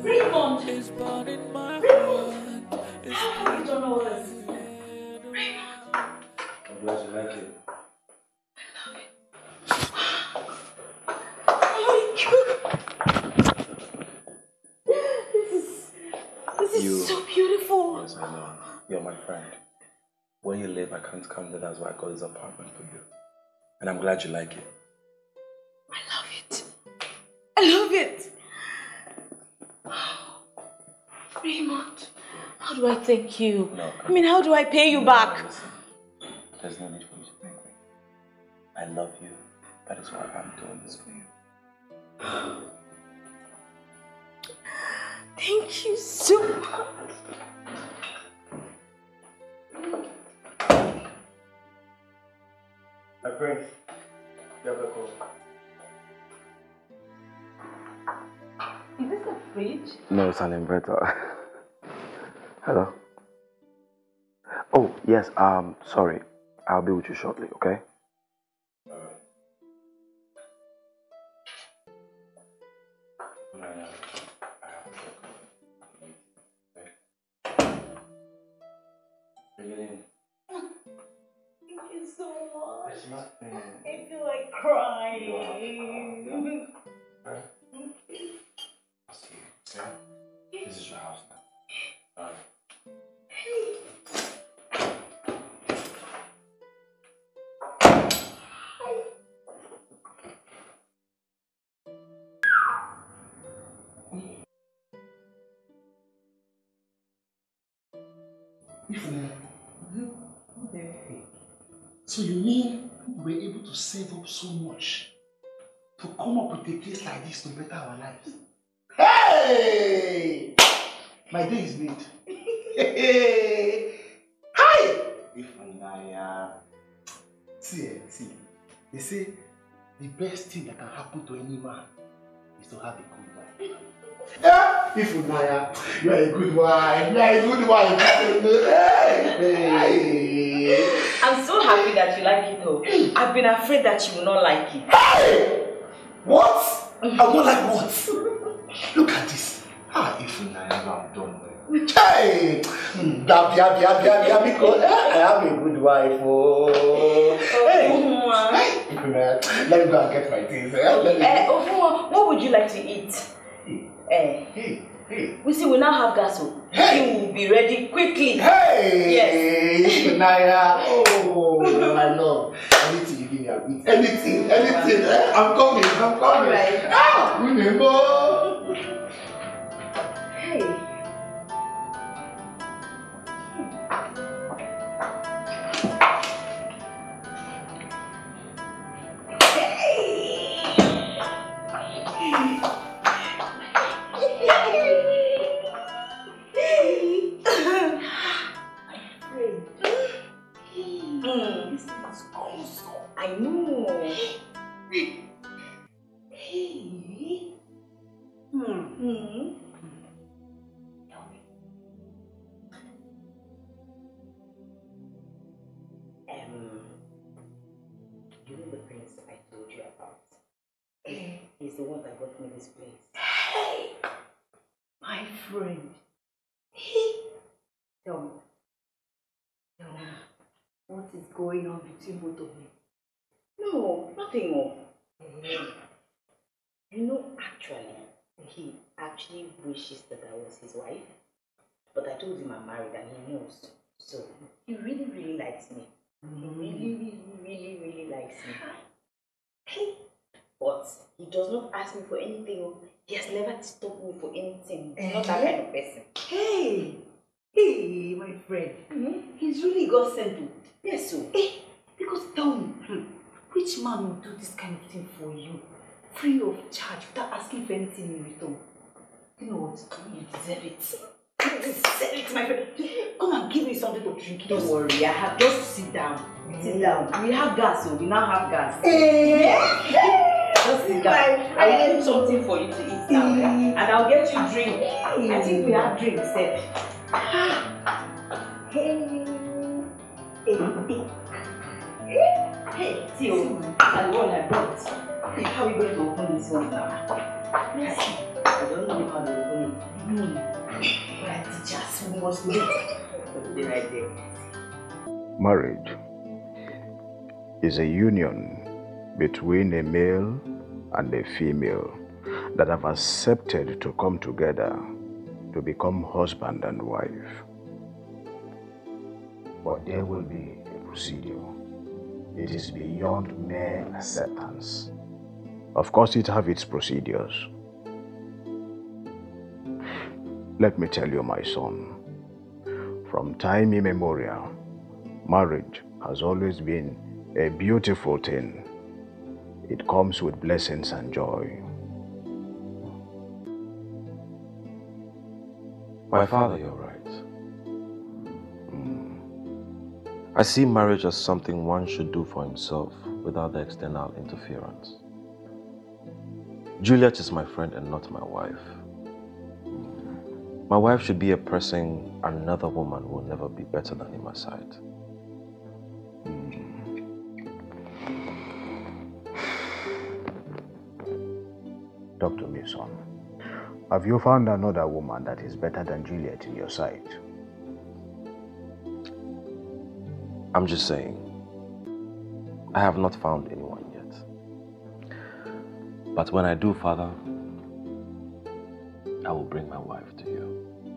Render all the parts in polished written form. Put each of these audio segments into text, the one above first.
Raymond! Raymond! How have you done all this? Raymond! I'm glad you like it. This is so beautiful. Yes, I know. You're my friend. Where you live, I can't come there. That's why I got this apartment for you. And I'm glad you like it. I love it. I love it. Raymond, how do I thank you? No. I mean, how do I pay you back? Listen, there's no need for you to thank me. I love you. That is why I'm doing this for you. Thank you so much. My friend, you have a call. Is this a fridge? No, it's an inverter. Hello? Oh, yes, sorry. I'll be with you shortly, okay? Alright. Bring it in. Thank you so much. It's nothing. I feel like crying. Right? I'll see you. Okay? This is your house now. Alright. So you mean we were able to save up so much to come up with a place like this to better our lives? Hey! My day is made. Hey! Hi! See, they say the best thing that can happen to any man is to have a good wife. Ifunaya, you are a good wife. You are a good wife. Hey. I'm so happy that you like it though. I've been afraid that you will not like it. Hey! What? I will not like what? Look at this. Ifunaya, I'm done. Hey! Because I have a good wife. Oh. Hey! Ifunaya, let me go and get my things. What would you like to eat? Hey. We see we now have gas, so we will be ready quickly. Hey! Yes. Naya. Oh, my love. Anything you give me, I'll eat. Anything. I'm coming. All right. Remember. Hey. I know. You know the prince I told you about? He's the one that got me this place. Hey! My friend. Tell me, what is going on between both of you? No, nothing more. You know, he actually wishes that I was his wife. But I told him I'm married and he knows. So, he really, really likes me. He really likes me. But he does not ask me for anything. He has never stopped me for anything. He's not that kind of person. Hey, my friend. He's really God sent. Yes, so. Because tell me, which man will do this kind of thing for you, free of charge, without asking for anything in return? You know what? You deserve it. You deserve it, my friend. Come and give me something to drink. Don't worry, I have just sit down. Sit down. We have gas, so we now have gas. Just sit down. I will cook something for you to eat now, and I'll get you drink. I think we have drinks there. Hey, Theo, and the one I brought. How are we going to open this one now? Let's see. don't know how to open it. Right, teachers, we must know. Be right there. Marriage is a union between a male and a female that have accepted to come together to become husband and wife. But there will be a procedure. It is beyond mere acceptance. Of course, it has its procedures. Let me tell you, my son, from time immemorial, marriage has always been a beautiful thing. It comes with blessings and joy. My father, you're right. I see marriage as something one should do for himself without the external interference. Juliet is my friend and not my wife. My wife should be a person another woman will never be better than in my sight. Talk to me, son. Have you found another woman that is better than Juliet in your sight? I'm just saying, I have not found anyone yet. But when I do, Father, I will bring my wife to you.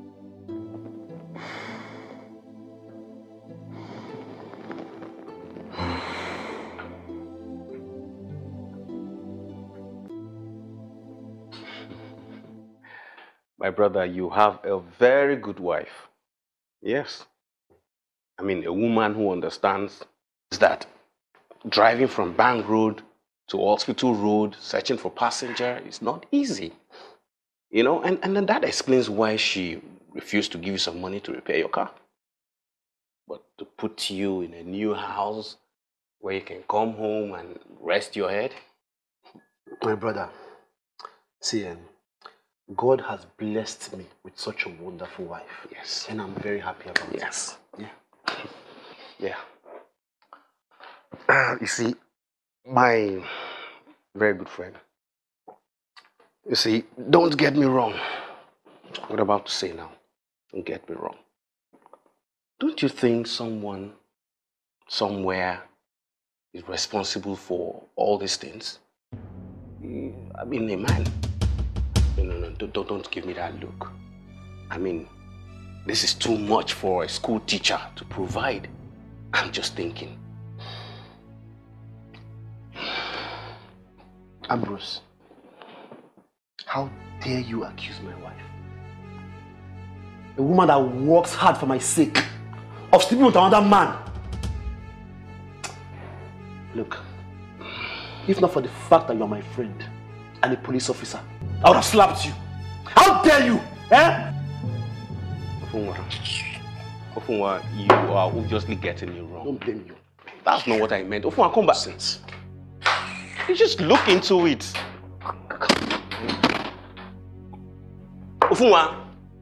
My brother, you have a very good wife. Yes. I mean, a woman who understands that driving from Bank Road to Hospital Road, searching for passenger is not easy. You know, and then that explains why she refused to give you some money to repair your car. But to put you in a new house where you can come home and rest your head. My brother, see, God has blessed me with such a wonderful wife. Yes. And I'm very happy about it. Yes. Yeah. Yeah. You see, my very good friend, you see, don't get me wrong. What I'm about to say now, don't get me wrong. Don't you think someone, somewhere, is responsible for all these things? I mean, a man. No, don't give me that look. I mean, this is too much for a school teacher to provide. I'm just thinking. Ambrose, how dare you accuse my wife? A woman that works hard for my sake of sleeping with another man. Look, if not for the fact that you're my friend and a police officer, I would have slapped you. How dare you? Eh? Ofunwa, you are obviously getting me wrong. Don't blame you. That's not what I meant. Ofunwa, come back. You just look into it. Ofunwa.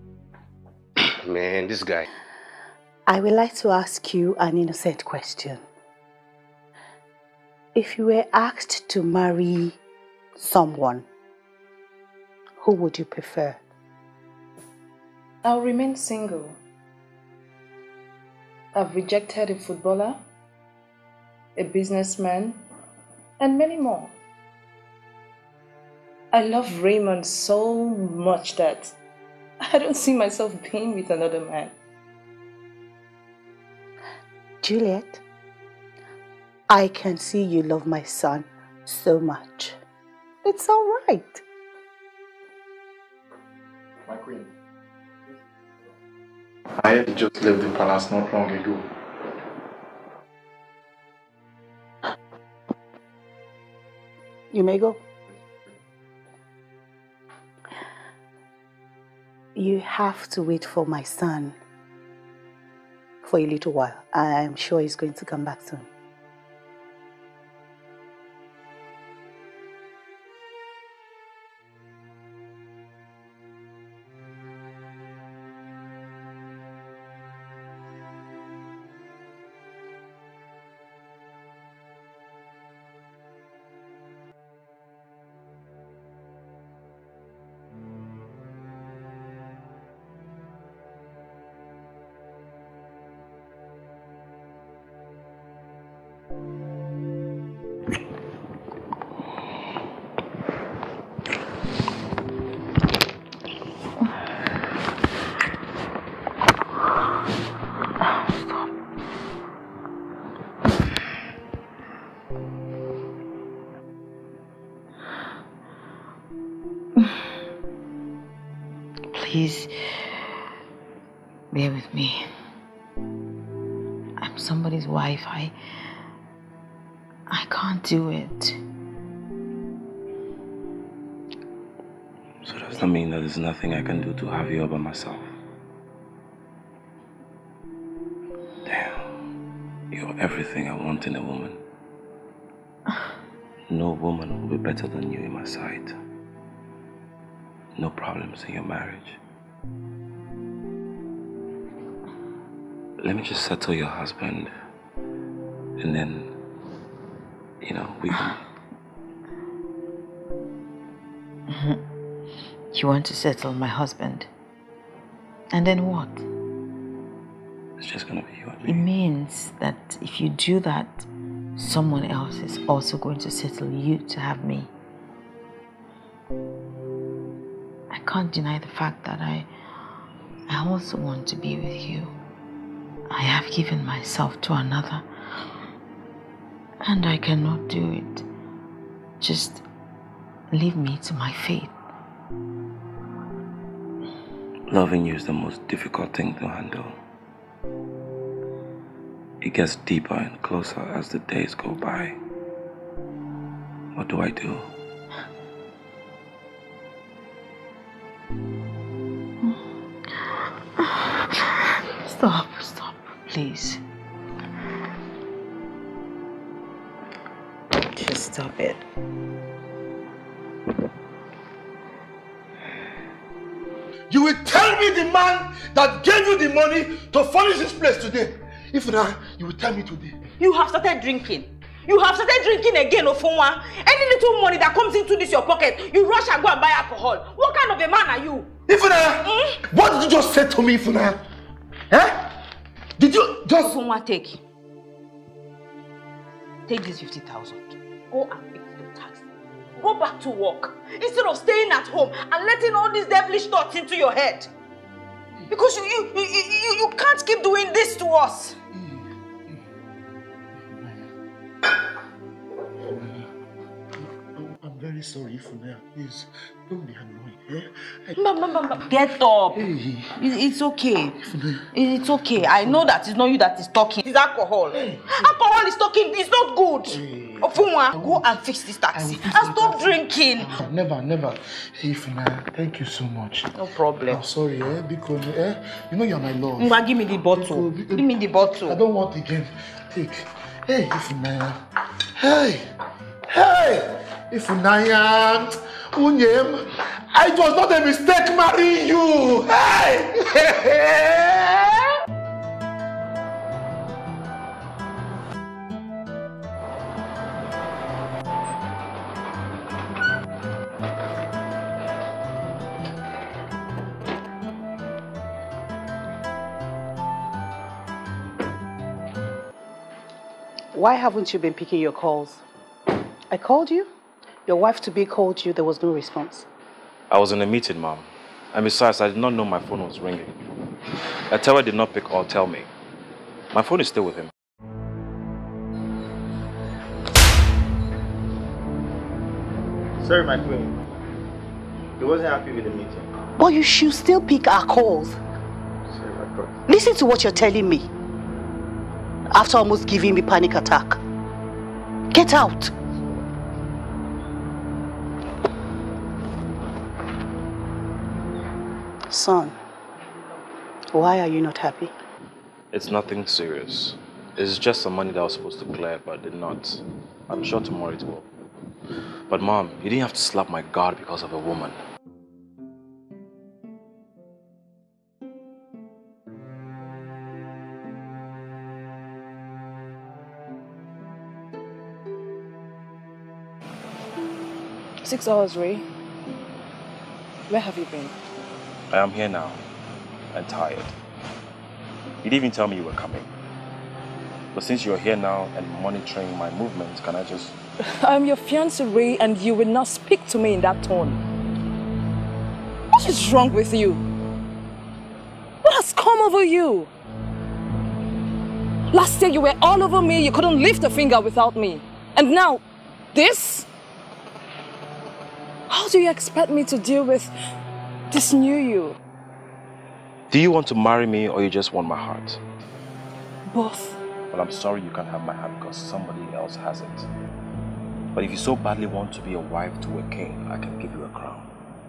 Man, this guy. I would like to ask you an innocent question. If you were asked to marry someone, who would you prefer? I'll remain single. I've rejected a footballer, a businessman, and many more. I love Raymond so much that I don't see myself being with another man. Juliet, I can see you love my son so much. It's all right. My queen, I had just left the palace not long ago. You may go. You have to wait for my son for a little while. I'm sure he's going to come back soon. Please, bear with me. I'm somebody's wife. I can't do it. So does that mean that there's nothing I can do to have you all by myself? Damn. You're everything I want in a woman. No woman will be better than you in my sight. No problems in your marriage. Let me just settle your husband, and then, you know, we can... You want to settle my husband? And then what? It's just gonna be you and me. It means that if you do that, someone else is also going to settle you to have me. I can't deny the fact that I also want to be with you. I have given myself to another, and I cannot do it. Just leave me to my fate. Loving you is the most difficult thing to handle. It gets deeper and closer as the days go by. What do I do? Stop, please. Just stop it. You will tell me the man that gave you the money to furnish this place today. If not, you will tell me today. You have started drinking. You have started drinking again, Ofunwa. Any little money that comes into this your pocket, you rush and go and buy alcohol. What kind of a man are you? Ifuna, what did you just say to me, Ifuna? Huh? Did you just... Ofunwa, take this 50,000. Go and pick the taxi. Go back to work. Instead of staying at home and letting all these devilish thoughts into your head. Because you can't keep doing this to us. I'm very sorry, Ifuna. Please, don't be annoyed. Eh? Get up. Hey. It's okay. It's okay. I know that it's not you that is talking. It's alcohol. Hey. Alcohol is talking. It's not good. Hey. Ofunwa, go and fix this taxi. And stop drinking. Never. Hey, Ifuna, thank you so much. No problem. I'm sorry, because you know you're my love. Mwa, give me the bottle. Give me the bottle. I don't want again. Take. Hey, Ifuna. Hey, Ifunanya. Unyem, it was not a mistake marrying you. Hey! Why haven't you been picking your calls? I called you. Your wife-to-be called you. There was no response. I was in a meeting, Mom. And besides, I did not know my phone was ringing. Atewa did not pick or tell me. My phone is still with him. Sorry, my queen. He wasn't happy with the meeting. But you should still pick our calls. Sorry, my queen. Listen to what you're telling me. After almost giving me panic attack. Get out. Son, why are you not happy? It's nothing serious. It's just some money that I was supposed to clear, but did not. I'm sure tomorrow it will. But Mom, you didn't have to slap my guard because of a woman. Six hours, Ray. Where have you been? I am here now, and tired. You didn't even tell me you were coming. But since you're here now and monitoring my movements, can I just... I'm your fiancé, Ray, and you will not speak to me in that tone. What is wrong with you? What has come over you? Last year you were all over me, you couldn't lift a finger without me. And now, this? How do you expect me to deal with this new you? Do you want to marry me or you just want my heart? Both. Well, I'm sorry you can't have my heart because somebody else has it. But if you so badly want to be a wife to a king, I can give you a crown.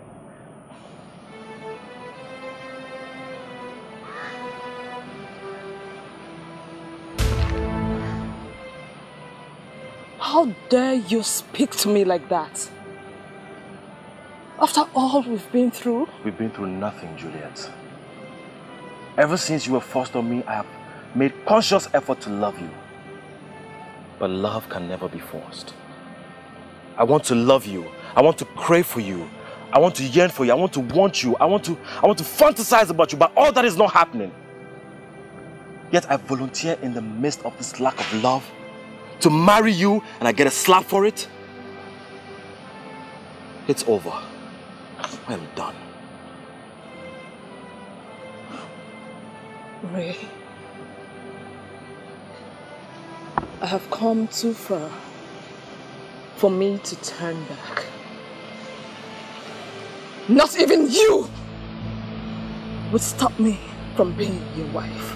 How dare you speak to me like that? After all we've been through? We've been through nothing, Juliet. Ever since you were forced on me, I have made conscious effort to love you. But love can never be forced. I want to love you. I want to crave for you. I want to yearn for you. I want to want you. I want to fantasize about you, but all that is not happening. Yet I volunteer in the midst of this lack of love to marry you and I get a slap for it. It's over. I am done. Ray, I have come too far for me to turn back. Not even you would stop me from being your wife.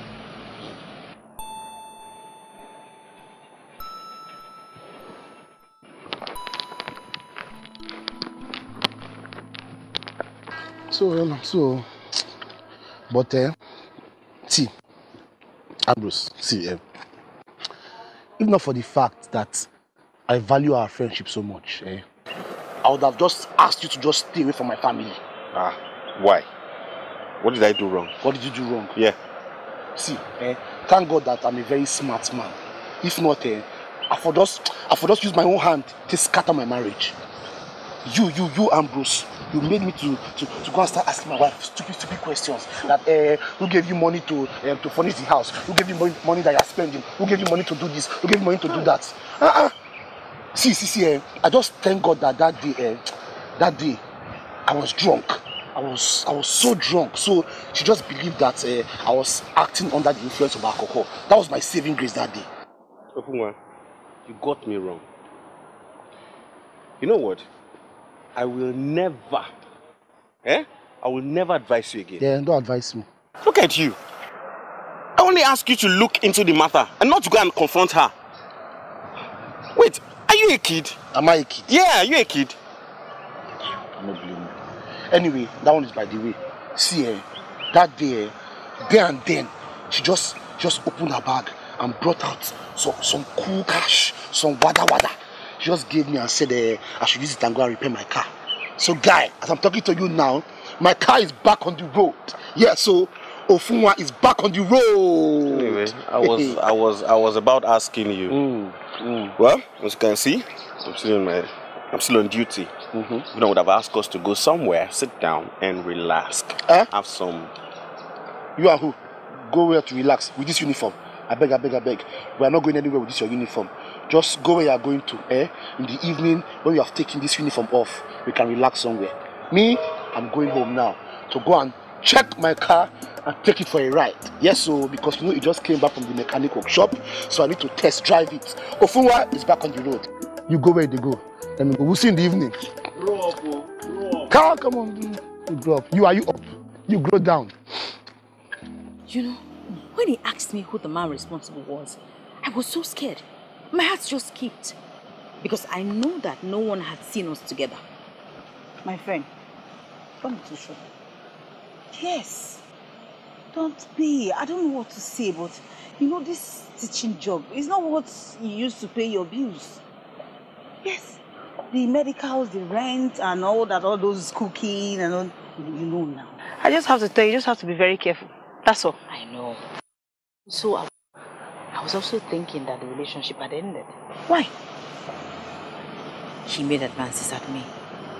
See, Ambrose, if not for the fact that I value our friendship so much, I would have just asked you to just stay away from my family. Ah, why? What did I do wrong? What did you do wrong? Yeah. See, thank God that I'm a very smart man. If not, I for just use my own hand to scatter my marriage. You, Ambrose, you made me to go and start asking my wife stupid questions. That who gave you money to furnish the house? Who gave you money that you're spending? Who gave you money to do this? Who gave you money to do that? See, I just thank God that that day, I was drunk. I was so drunk. So she just believed that I was acting under the influence of alcohol. That was my saving grace that day. Ofunwa, you got me wrong. You know what? I will never advise you again. Yeah, don't advise me. Look at you. I only ask you to look into the matter and not to go and confront her. Wait, are you a kid? Am I a kid? Yeah, are you a kid? I'm not blaming you. Anyway, that one is by the way. See, that day, there and then, she just opened her bag and brought out some cool cash, some wada. She just gave me and said I should use it and go and repair my car. So guy, as I'm talking to you now, my car is back on the road. Yeah, so Ofunwa is back on the road. Anyway, I was about asking you. Well, as you can see, I'm still on duty. You know, would have asked us to go somewhere, sit down and relax. Have some. You are who? Go where to relax with this uniform. I beg. We are not going anywhere with this your uniform. Just go where you are going to. In the evening, when you have taken this uniform off, we can relax somewhere. Me, I'm going home now to go and check my car and take it for a ride. Yes, so because you know it just came back from the mechanic workshop, so I need to test drive it. Ofunwa is back on the road. You go where they go. Let me go. We'll see in the evening. Grow up. Come on, you grow up. Are you up? You grow down. You know, when he asked me who the man responsible was, I was so scared. My heart just skipped. Because I know that no one had seen us together. My friend, don't be too sure. Yes. Don't be. I don't know what to say, but you know, this teaching job is not what you used to pay your bills. Yes. The medicals, the rent, and all those cooking and all, you know now. I just have to tell you, you just have to be very careful. That's all. I know. So I was also thinking that the relationship had ended. Why? He made advances at me.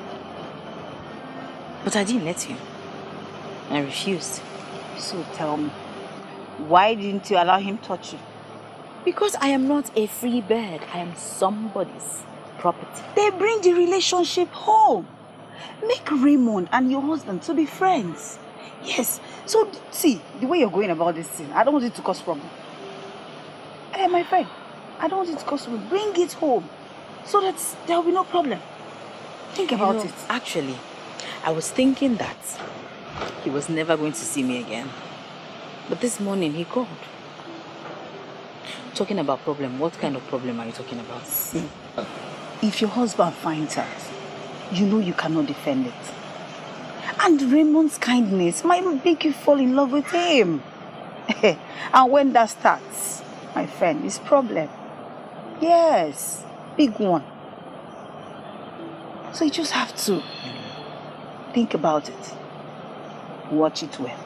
But I didn't let him. I refused. So tell me, why didn't you allow him to touch you? Because I am not a free bird. I am somebody's property. They bring the relationship home. Make Raymond and your husband to be friends. Yes. So, see, the way you're going about this thing, I don't want it to cause problem. Hey, my friend, I don't want it to cause problem. Bring it home so that there will be no problem. Think about it. Actually, I was thinking that he was never going to see me again. But this morning he called. Talking about problem, what kind of problem are you talking about? See, if your husband finds out, you know you cannot defend it. And Raymond's kindness might make you fall in love with him. And when that starts, my friend, it's problem. Yes, big one. So you just have to think about it. Watch it well.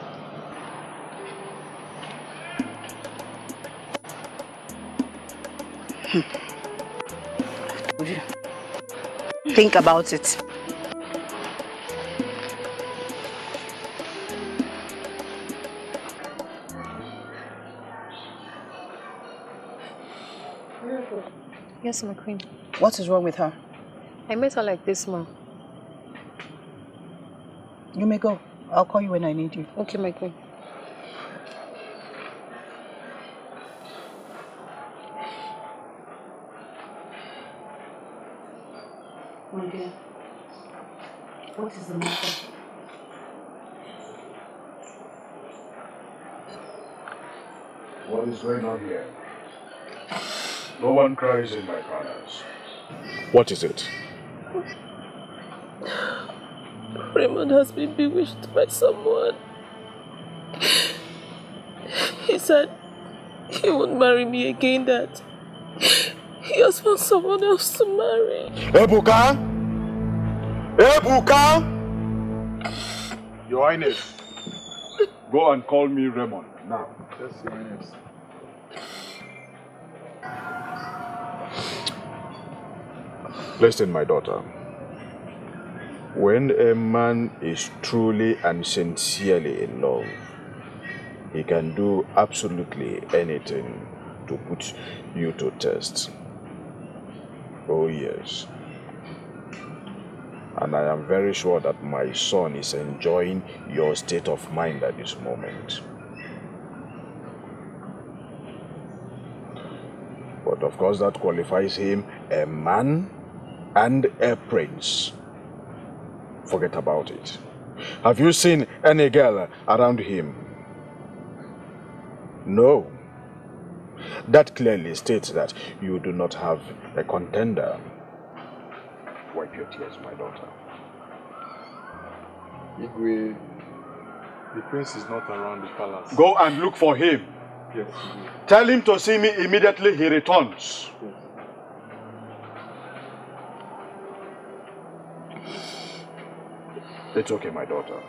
Think about it. Yes, my queen. What is wrong with her? I met her like this, ma. You may go. I'll call you when I need you. Okay, my queen. My dear, what is the matter? What is going on here? No one cries in my corners. What is it? Raymond has been bewitched by someone. He said he won't marry me again, that he has found someone else to marry. Ebuka! Ebuka! Your Highness, go and call me Raymond now. Yes, Your Highness. Listen, my daughter. When a man is truly and sincerely in love, he can do absolutely anything to put you to test. Oh yes. And I am very sure that my son is enjoying your state of mind at this moment. But of course that qualifies him a man and a prince. Forget about it. Have you seen any girl around him? No. That clearly states that you do not have a contender. Wipe your tears, my daughter. Igwe, the prince is not around the palace. Go and look for him. Yes, Igwe. Tell him to see me immediately he returns. Yes. It's okay, my daughter.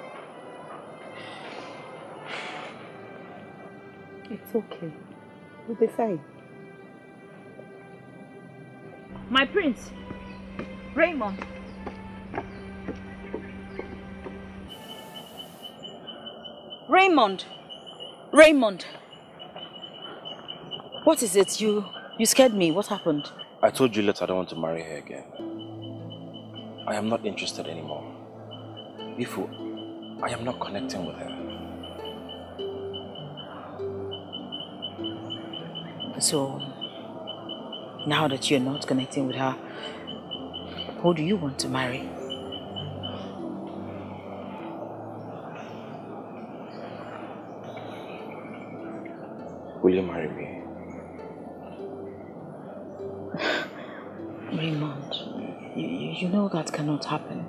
It's okay. We'll be fine. My prince, Raymond. Raymond. Raymond. What is it? You scared me. What happened? I told Juliet I don't want to marry her again. I am not interested anymore. Ifu, I am not connecting with her. So, now that you're not connecting with her, who do you want to marry? Will you marry me? Raymond, you know that cannot happen.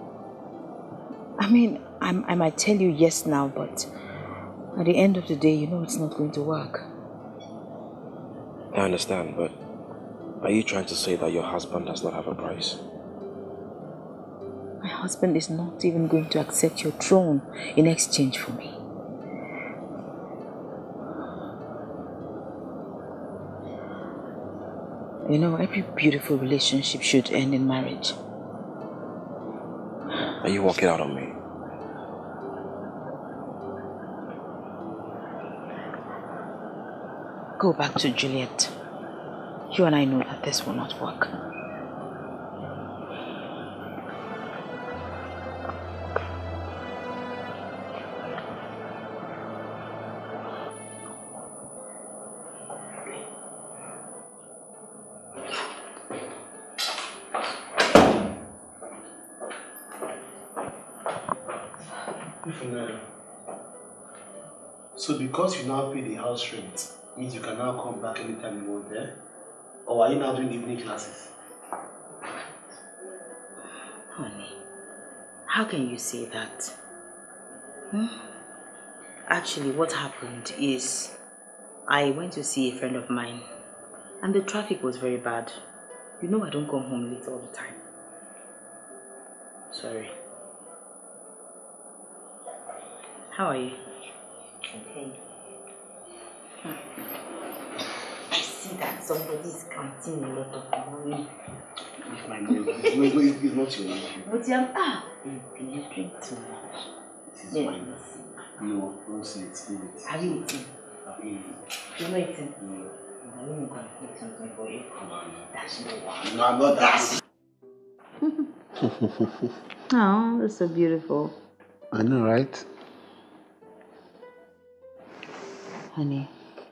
I mean, I might tell you yes now, but at the end of the day, you know it's not going to work. I understand, but are you trying to say that your husband does not have a price? My husband is not even going to accept your throne in exchange for me. You know, every beautiful relationship should end in marriage. Are you walking out on me? Go back to Juliet. You and I know that this will not work. So because you now pay the house rent, means you can now come back anytime you want, eh? Or are you now doing evening classes? Honey, how can you say that? Actually, what happened is I went to see a friend of mine and the traffic was very bad. You know I don't come home late all the time. Sorry. How are you? Okay. I see that somebody is counting a lot of money. It's my name. It's not your name. But you drink too much. This is mine. No, don't say it. Leave it. Are you eating? I've eaten. You're not eating? No. I'm going to make something for you. That's no one. No, I'm not that. Oh, that's so beautiful. I know, right? Honey.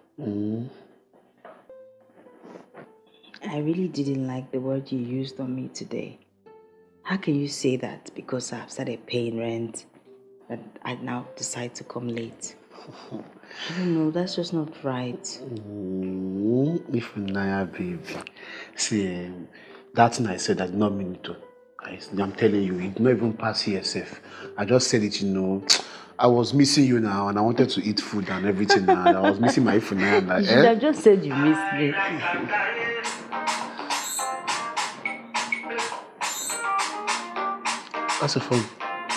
I really didn't like the word you used on me today. How can you say that because I've started paying rent that I now decide to come late? I don't know, that's just not right. If Naya, baby. See, that thing I said, I did not mean it to. I'm telling you, it did not even pass yourself. I just said it, I was missing you now and I wanted to eat food and everything now. I was missing my food now. And you should have just said you missed me. That's a phone.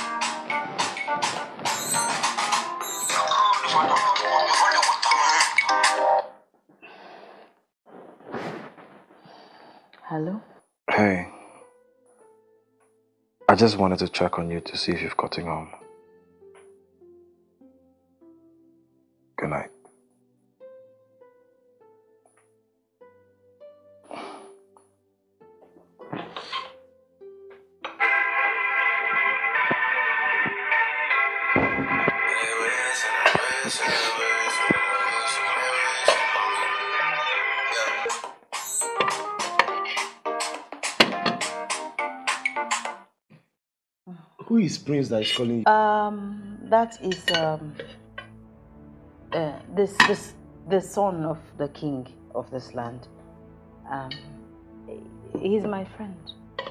Hello? Hey. I just wanted to check on you to see if you've gotten home. Good night. Who is Prince that is calling you? That is the son of the king of this land. He's my friend.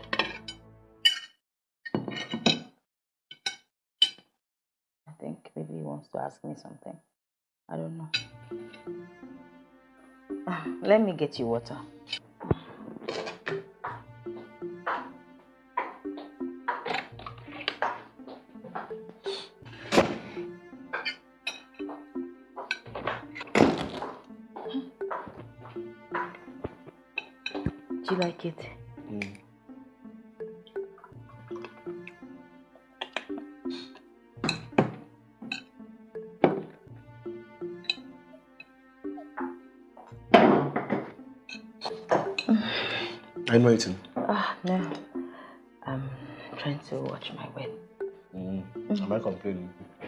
I think maybe he wants to ask me something. I don't know. Let me get you water. Do you like it? I'm waiting. No. I'm trying to watch my wedding. Am I complaining?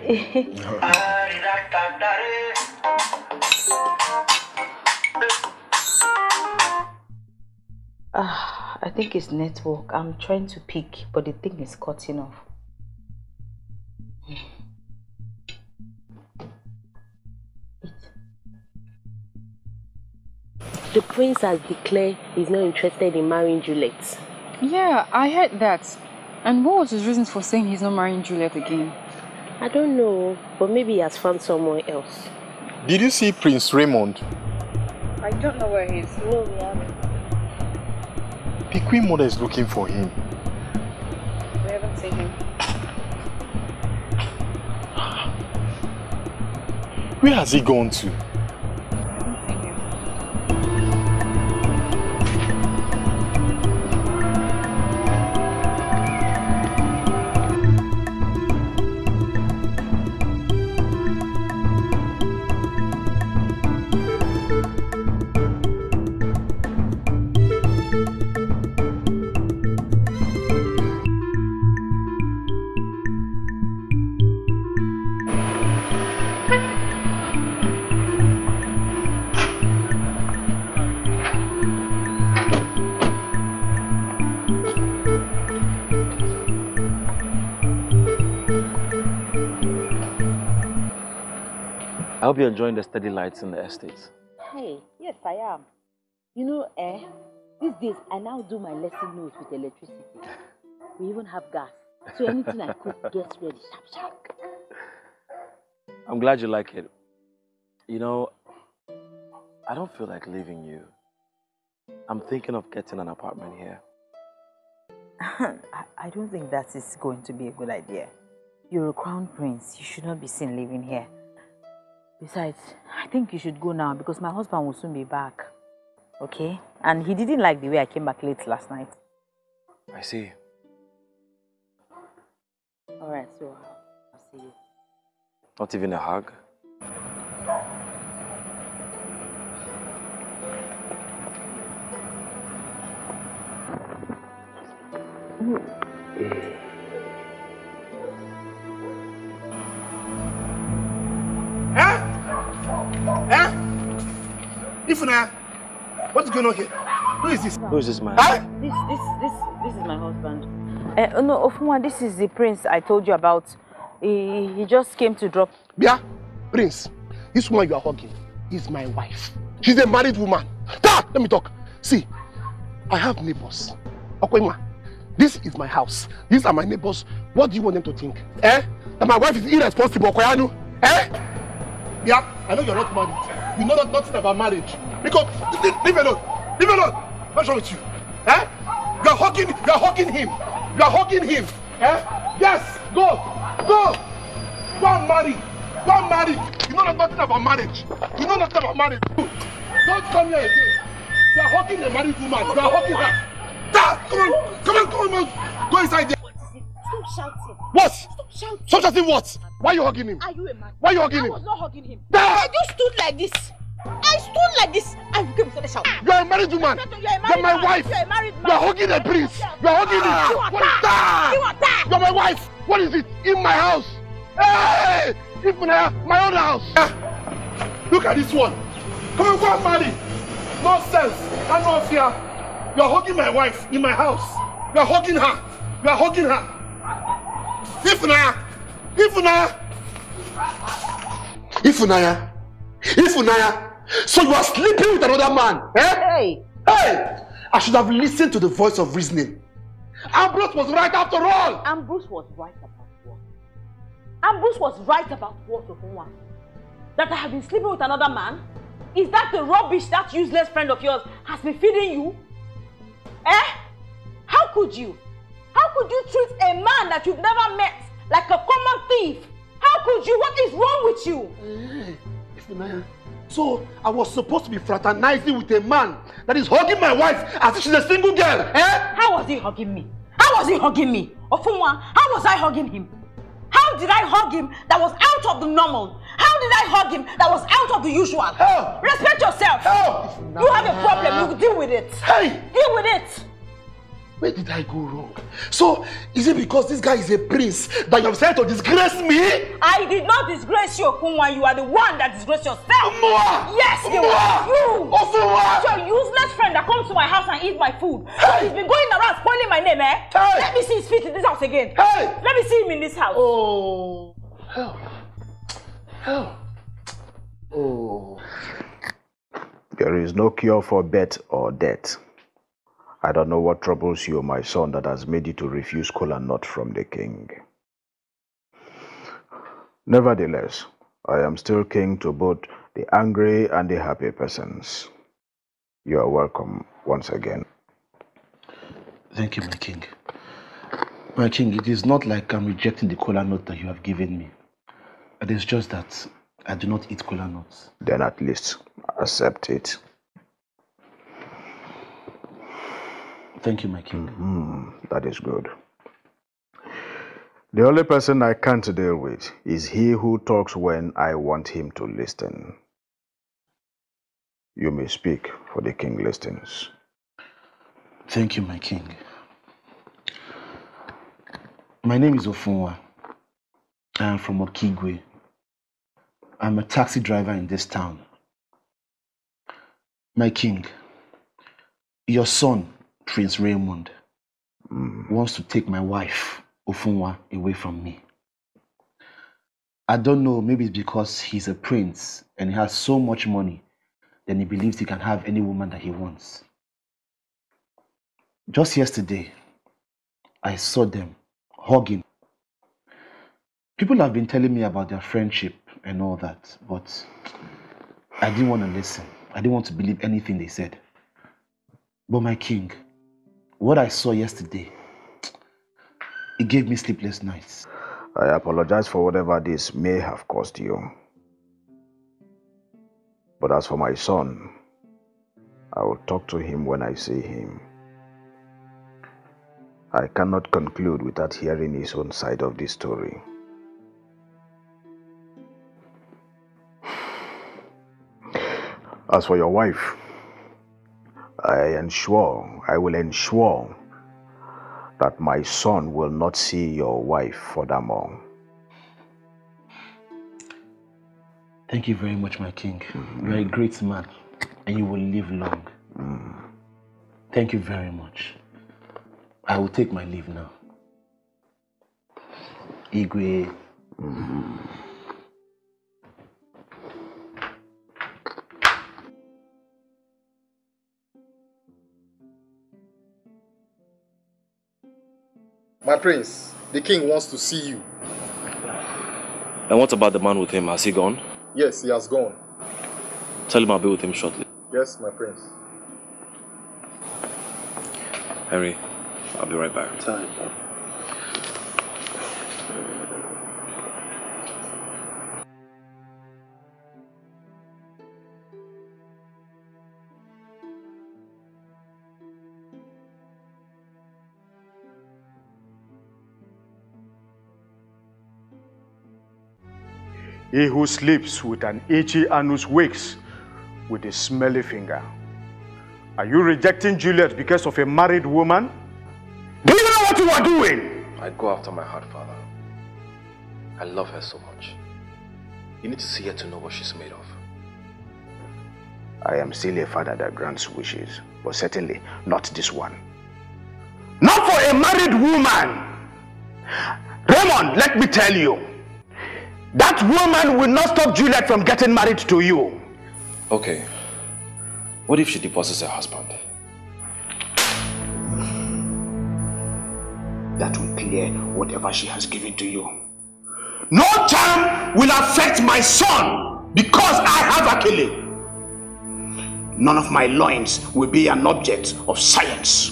I think it's network. I'm trying to pick, but the thing is cutting off. The prince has declared he's not interested in marrying Juliet. Yeah, I heard that. And what was his reasons for saying he's not marrying Juliet again? I don't know, but maybe he has found someone else. Did you see Prince Raymond? I don't know where he is. No, we haven't. The Queen Mother is looking for him. We haven't seen him. Where has he gone to? I hope you're enjoying the steady lights in the estate. Hey, yes, I am. You know, these days I now do my lesson notes with electricity. We even have gas. So anything I cook gets ready sharp, sharp. I'm glad you like it. You know, I don't feel like leaving you. I'm thinking of getting an apartment here. I don't think that is going to be a good idea. You're a crown prince. You should not be seen living here. Besides, I think you should go now because my husband will soon be back. Okay? And he didn't like the way I came back late last night. I see. Alright, so I'll see you. Not even a hug? Ifuna, what's going on here? Who is this? Who is this man? This is my husband. No, Ofunwa, this is the prince I told you about. He just came to drop. Yeah, Prince, this woman you are hugging is my wife. She's a married woman. Let me talk. See, I have neighbors. Okoima, this is my house. These are my neighbors. What do you want them to think? That my wife is irresponsible, Okoyanu? Yeah, I know you're not married. You know nothing about marriage. Because, leave alone. Leave alone. What's wrong with you? You're hugging him. You're hugging him. Yes, go. Go and marry. Go and marry. You know nothing about marriage. You know nothing about marriage. Don't come here again. You are hugging a married woman. You are hugging her. Come on. Go inside there. Stop shouting. What? Stop shouting. Stop shouting what? Why are you hugging him? Are you a man? Why are you hugging him? I was not hugging him. I just stood like this. I stood like this and you came to the shout. You are a married woman. You're my wife. You're a married man. You are hugging a prince. You are hugging him. What is that? You are that. You're my wife. What is it? In my house. Hey! My own house. Look at this one. Come on, go and marry. No sense and no fear. You are hugging my wife in my house. You are hugging her. You are hugging her. Ifunaya. So you are sleeping with another man, Hey! I should have listened to the voice of reasoning. Ambrose was right after all. Ambrose was right about what? Ambrose was right about what, Ofunwa? That I have been sleeping with another man? Is that the rubbish that useless friend of yours has been feeding you? How could you? How could you treat a man that you've never met like a common thief? How could you? What is wrong with you? So I was supposed to be fraternizing with a man that is hugging my wife as if she's a single girl, How was he hugging me? How was he hugging me? Ofunwa, how was I hugging him? How did I hug him that was out of the normal? How did I hug him that was out of the usual? Respect yourself. You have a problem, you deal with it. Deal with it. Where did I go wrong? So, is it because this guy is a prince that you have decided to disgrace me? I did not disgrace you, Ofunwa. You are the one that disgraced yourself. Yes, you are. You. Your useless friend that comes to my house and eats my food. He's been going around spoiling my name, Let me see his feet in this house again. Let me see him in this house. Oh. There is no cure for birth or death. I don't know what troubles you, my son, that has made you to refuse kola nut from the king. Nevertheless, I am still king to both the angry and the happy persons. You are welcome once again. Thank you, my king. My king, it is not like I'm rejecting the kola nut that you have given me. It is just that I do not eat kola nuts. Then at least accept it. Thank you, my king. That is good. The only person I can't deal with is he who talks when I want him to listen. You may speak, for the king listens. Thank you, my king. My name is Ofunwa. I am from Okigwe. I'm a taxi driver in this town. My king, your son, Prince Raymond, wants to take my wife, Ofunwa, away from me. I don't know, maybe it's because he's a prince and he has so much money, then he believes he can have any woman that he wants. Just yesterday, I saw them hugging. People have been telling me about their friendship and all that, but I didn't want to listen. I didn't want to believe anything they said. But my king, what I saw yesterday, it gave me sleepless nights. I apologize for whatever this may have caused you. But as for my son, I will talk to him when I see him. I cannot conclude without hearing his own side of this story. As for your wife, I will ensure that my son will not see your wife furthermore. Thank you very much, my king. You're a great man, and you will live long. Thank you very much. I will take my leave now. Igwe. My prince, the king wants to see you. And what about the man with him? Has he gone? Yes, he has gone. Tell him I'll be with him shortly. Yes, my prince. Henry, I'll be right back. Time. He who sleeps with an itchy anus wakes with a smelly finger. Are you rejecting Juliet because of a married woman? Do you know what you are doing? I go after my heart, father. I love her so much. You need to see her to know what she's made of. I am still a father that grants wishes, but certainly not this one. Not for a married woman! Raymond, let me tell you, that woman will not stop Juliet from getting married to you. Okay. What if she divorces her husband? That will clear whatever she has given to you. No charm will affect my son because I have Akele. None of my loins will be an object of science.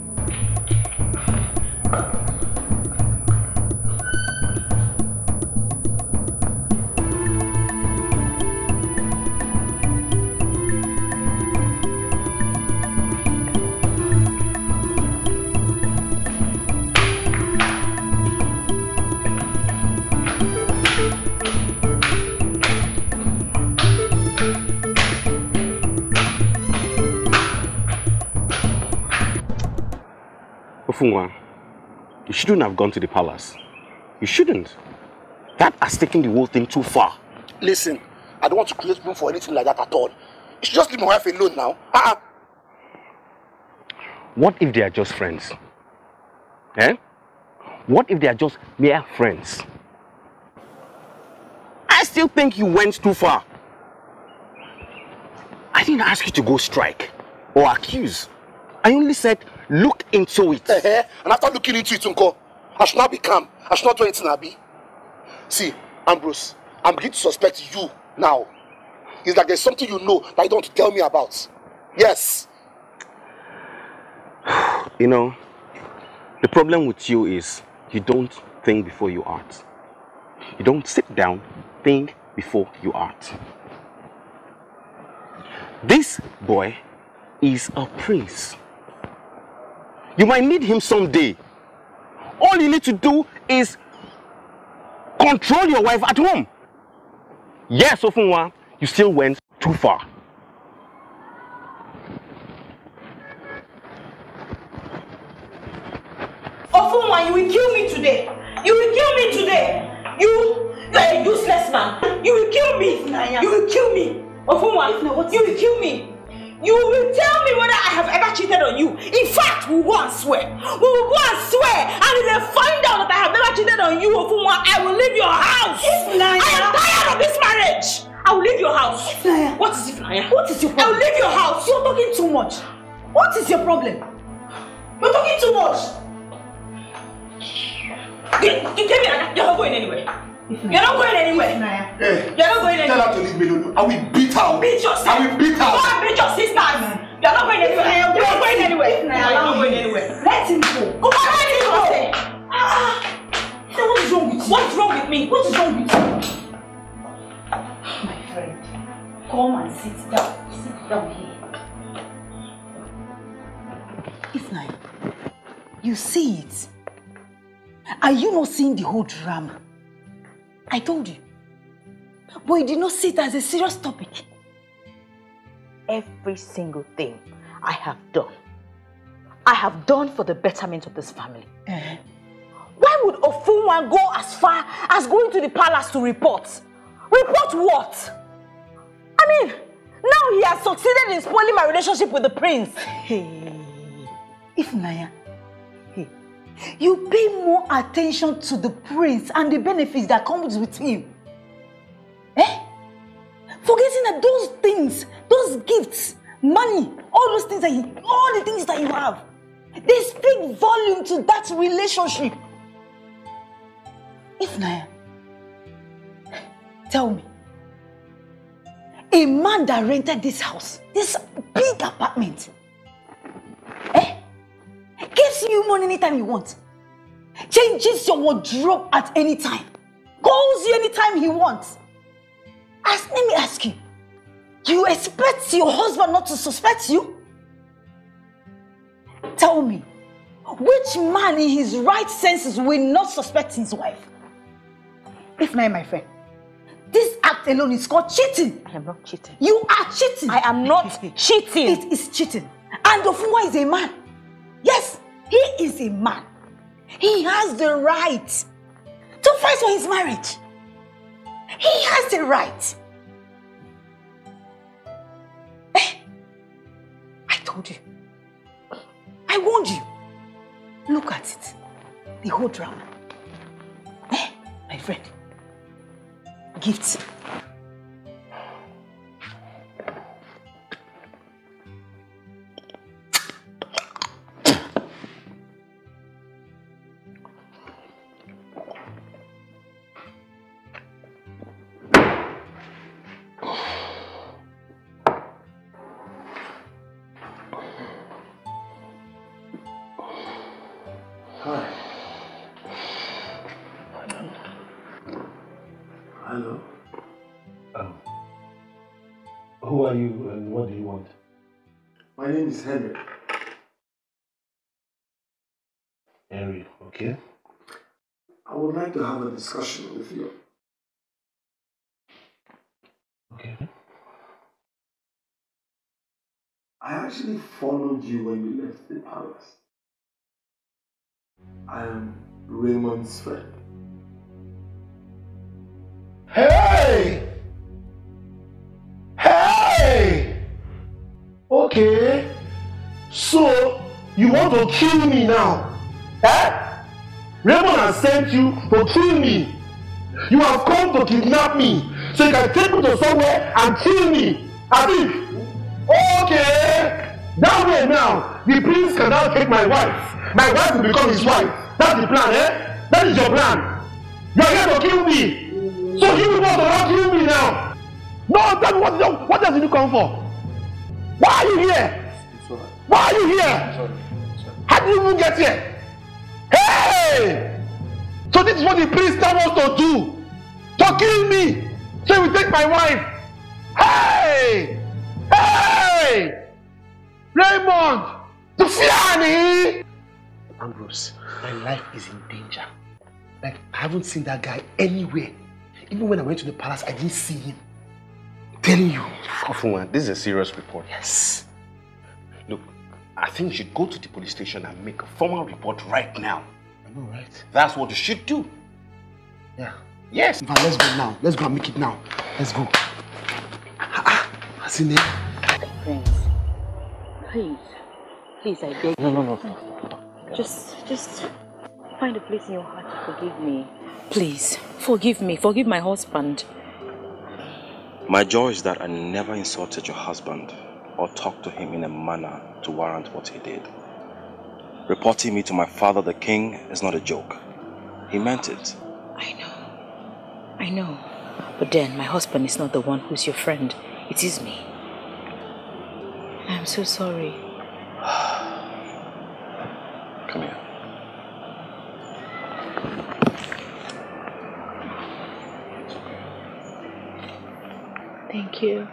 You shouldn't have gone to the palace. You shouldn't. That has taken the whole thing too far. Listen, I don't want to create room for anything like that at all. You should just leave my wife alone now. What if they are just friends? Eh? What if they are just mere friends? I still think you went too far. I didn't ask you to go strike or accuse. I only said, look into it. And after looking into it, Unko, I should not be calm. I should not do anything, Abi. See, Ambrose, I'm beginning to suspect you now. It's like there's something you know that you don't want to tell me about. Yes. You know, the problem with you is you don't think before you act. You don't sit down, think before you act. This boy is a prince. You might need him someday. All you need to do is control your wife at home. Yes, Ofunwa, you still went too far. Ofunwa, you will kill me today. You will kill me today. You are a useless man. You will kill me. You will kill me. Ofunwa, you will kill me. You will tell me whether I have ever cheated on you. In fact, we will go and swear. We will go and swear. And if they find out that I have never cheated on you, Ofunwa, I will leave your house. I am tired of this marriage. I will leave your house. What is it, Naya? What is your problem? I will leave your house. You're talking too much. What is your problem? You're talking too much. You're not going anywhere. You're not going anywhere. Hey, you're not going anywhere. Tell her to leave me alone. I will beat her. Beat your sister. I will beat her. Go and beat your sisters. You're not going anywhere. You're not going anywhere. You're not going anywhere. Let him go. Go back. Let him go. What is wrong with you? What's wrong with me? What is wrong with you? My friend, come and sit down. Sit down here. Ifnaya, you see it. Are you not seeing the whole drama? I told you. But you did not see it as a serious topic. Every single thing I have done for the betterment of this family. Why would Ofunwa go as far as going to the palace to report? Report what? I mean, now he has succeeded in spoiling my relationship with the prince. Hey, Ifnaya, hey, you pay more attention to the prince and the benefits that comes with him. Forgetting that those things, those gifts, money, all those things all the things that you have, they speak volume to that relationship. Ifnaya, tell me, a man that rented this house, this big apartment, gives you money anytime you want, changes your wardrobe at any time, calls you anytime he wants. Let me ask you, you expect your husband not to suspect you? Tell me, which man in his right senses will not suspect his wife? If not, my friend, this act alone is called cheating. I am not cheating. You are cheating. I am not cheating. It is cheating. And Ofunwa is a man. Yes, he is a man. He has the right to fight for his marriage. He has the right. I told you. I warned you. Look at it. The whole drama. My friend. Gifts. Hello. Who are you and what do you want? My name is Henry. Henry, okay. I would like to have a discussion with you. Okay. I actually followed you when you left the palace. I am Raymond's friend. Hey! Hey! Okay. So, you want to kill me now? Raymond has sent you to kill me. You have come to kidnap me so you can take me to somewhere and kill me. Okay. That way now, the prince can now take my wife. My wife will become his wife. That's the plan, That is your plan. You are here to kill me. So you people want to not kill me now? No, tell me what does you come for? Why are you here? Why are you here? How did you even get here? Hey! So this is what the priest tells us to do. To kill me. So he will take my wife. Hey! Hey! Raymond! The Fiani! Ambrose, my life is in danger. Like, I haven't seen that guy anywhere. Even when I went to the palace, I didn't see him. I'm telling you. Ofunwa, this is a serious report. Yes. Look, I think you should go to the police station and make a formal report right now. I know, right? That's what you should do. Yeah. Yes. In fact, let's go now. Let's go and make it now. Let's go. What's in there? Friends, please, I beg you. No. Just find a place in your heart to Forgive me. Please, forgive me. Forgive my husband. My joy is that I never insulted your husband or talked to him in a manner to warrant what he did. Reporting me to my father, the king, is not a joke. He meant it. I know. But then, my husband is not the one who's your friend. It is me. I'm so sorry. Come here. Thank you.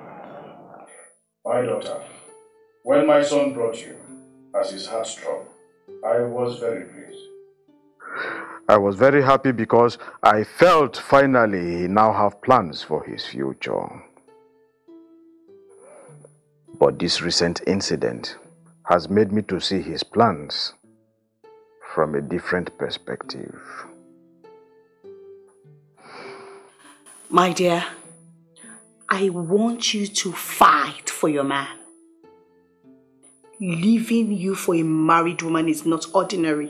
My daughter, when my son brought you as his heartthrob, I was very pleased. I was very happy because I felt finally he now have plans for his future. But this recent incident has made me to see his plans from a different perspective. My dear, I want you to fight for your man. Leaving you for a married woman is not ordinary.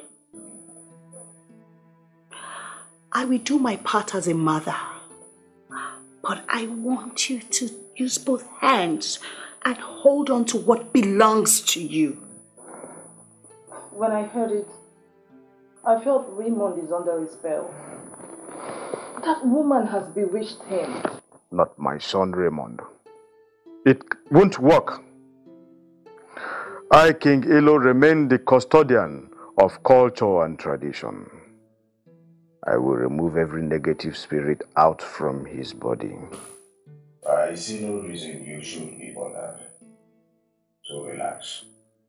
I will do my part as a mother, but I want you to use both hands and hold on to what belongs to you. When I heard it, I felt Raymond is under a spell. That woman has bewitched him. Not my son Raymond. It won't work. I, King Elo, remain the custodian of culture and tradition. I will remove every negative spirit out from his body. I see no reason you should be bothered. So relax.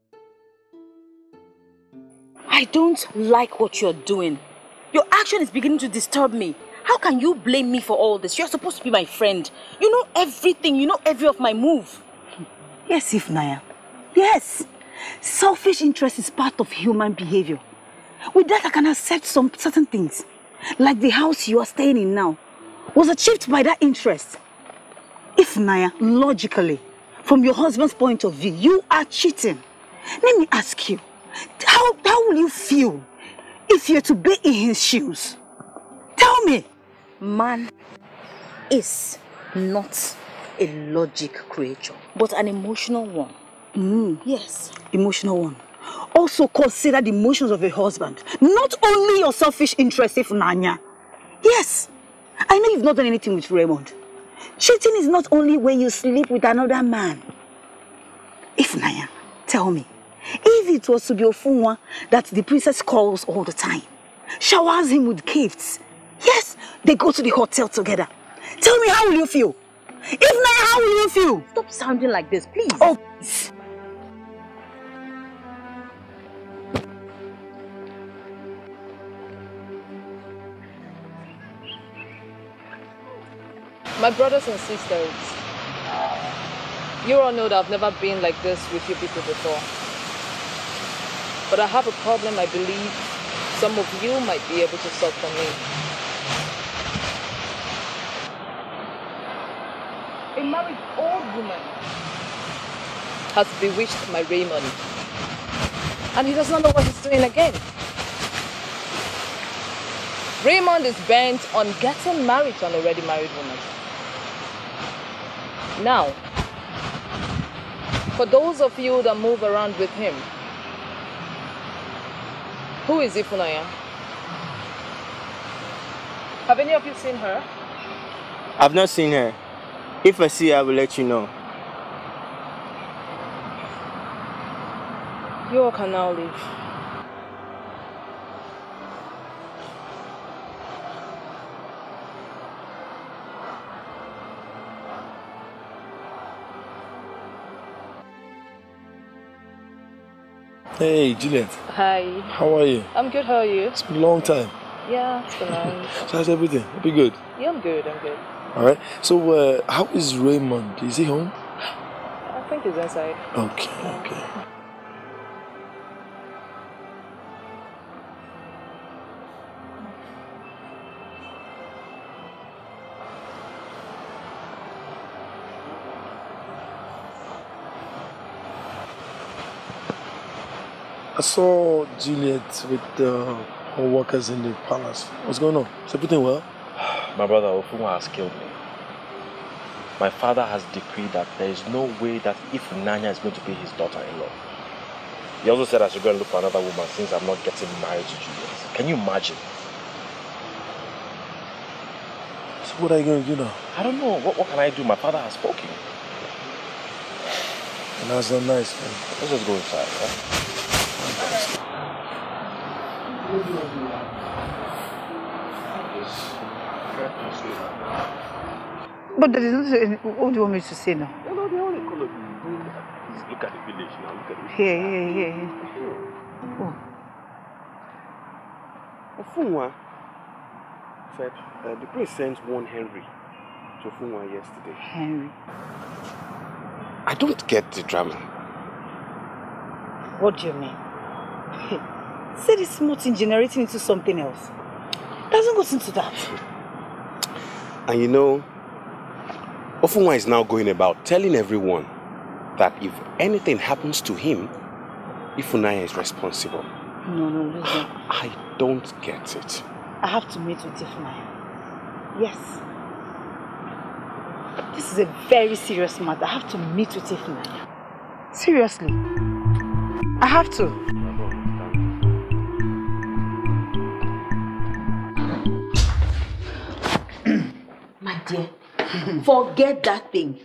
I don't like what you're doing. Your action is beginning to disturb me. How can you blame me for all this? You're supposed to be my friend. You know everything. You know every of my move. Yes, Ifnaya. Yes. Selfish interest is part of human behavior. With that, I can accept some certain things. Like the house you are staying in now was achieved by that interest. Ifnaya, logically, from your husband's point of view, you are cheating. Let me ask you, how will you feel if you're to be in his shoes? Tell me. Man is not a logic creature, but an emotional one. Yes, emotional one. Also consider the emotions of a husband, not only your selfish interest, Ifnanya. Yes, I know you've not done anything with Raymond. Cheating is not only when you sleep with another man. Ifnanya, tell me, if it was to be Ofunwa that the princess calls all the time, showers him with gifts, yes, they go to the hotel together. Tell me, how will you feel? Ifnanya, how will you feel? Stop sounding like this, please. Oh, please. My brothers and sisters, you all know that I've never been like this with you people before. But I have a problem I believe some of you might be able to solve for me. A married old woman has bewitched my Raymond. And he does not know what he's doing again. Raymond is bent on getting married to an already married woman. Now, for those of you that move around with him, who is Ifunaya? Have any of you seen her? I've not seen her. If I see her, I will let you know. You all can now leave. Hey, Juliet. Hi. How are you? I'm good, how are you? It's been a long time. Yeah, it's been nice. So how's everything? Be good? Yeah, I'm good. Alright. So, how is Raymond? Is he home? I think he's inside. Okay. I saw Juliet with All workers in the palace. What's going on? Is everything well? My brother Ofunwa has killed me. My father has decreed that there is no way that Ifunanya is going to be his daughter-in-law. He also said I should go and look for another woman since I'm not getting married to Juliet. Can you imagine? So what are you going to do now? I don't know. What can I do? My father has spoken. And that's not nice, man. Let's just go inside, huh? But there is nothing. What do you want me to say now? No, the only color. Look at the village now. Look at it. Here. Oh. Ofunwa said the prince sent one Henry to Ofunwa yesterday. Henry. I don't get the drama. What do you mean? Say this small thing generating into something else. Doesn't go into that. And you know, Ofunwa is now going about telling everyone that if anything happens to him, Ifunanya is responsible. No, listen. I don't get it. I have to meet with Ifunanya. Yes. This is a very serious matter. I have to meet with Ifunanya. Seriously. I have to. My dear, forget that thing.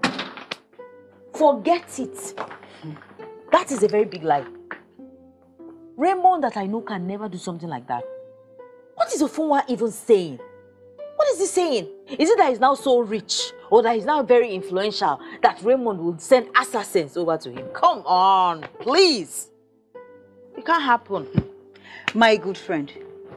Forget it. That is a very big lie. Raymond that I know can never do something like that. What is Ofunwa even saying? What is he saying? Is it that he's now so rich or that he's now very influential that Raymond will send assassins over to him? Come on, please. It can't happen. My good friend,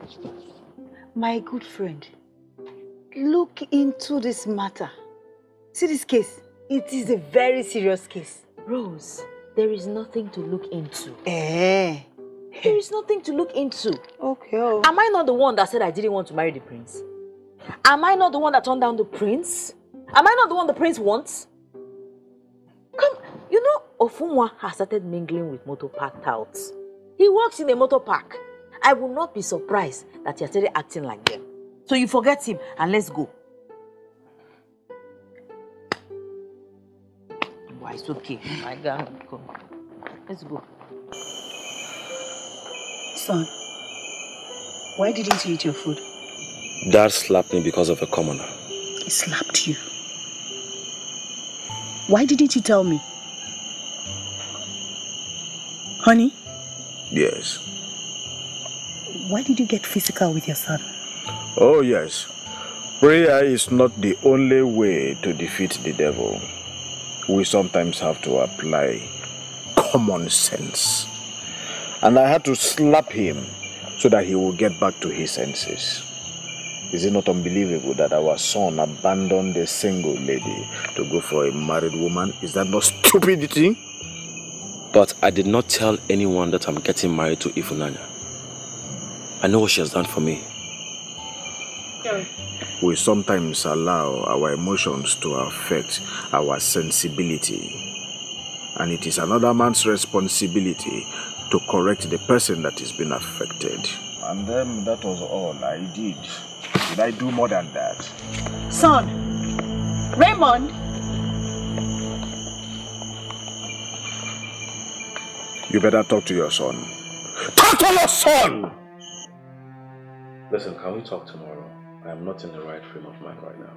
look into this matter. See this case? It is a very serious case. Rose, there is nothing to look into. There is nothing to look into. Okay. Am I not the one that said I didn't want to marry the prince? Am I not the one that turned down the prince? Am I not the one the prince wants? Come, you know, Ofunwa has started mingling with motor park touts. He works in a motor park. I will not be surprised that he has started acting like them. So you forget him and let's go. Why, it's okay. My God, come. Let's go. Son, why didn't you eat your food? Dad slapped me because of a commoner. He slapped you. Why didn't you tell me? Honey? Yes. Why did you get physical with your son? Oh, yes. Prayer is not the only way to defeat the devil. We sometimes have to apply common sense. And I had to slap him so that he will get back to his senses. Is it not unbelievable that our son abandoned a single lady to go for a married woman? Is that not stupidity? But I did not tell anyone that I'm getting married to Ifunanya. I know what she has done for me. We sometimes allow our emotions to affect our sensibility. And it is another man's responsibility to correct the person that is being affected. And then that was all I did. Did I do more than that? Son! Raymond! You better talk to your son. Talk to your son! Listen, can we talk tomorrow? I am not in the right frame of mind right now.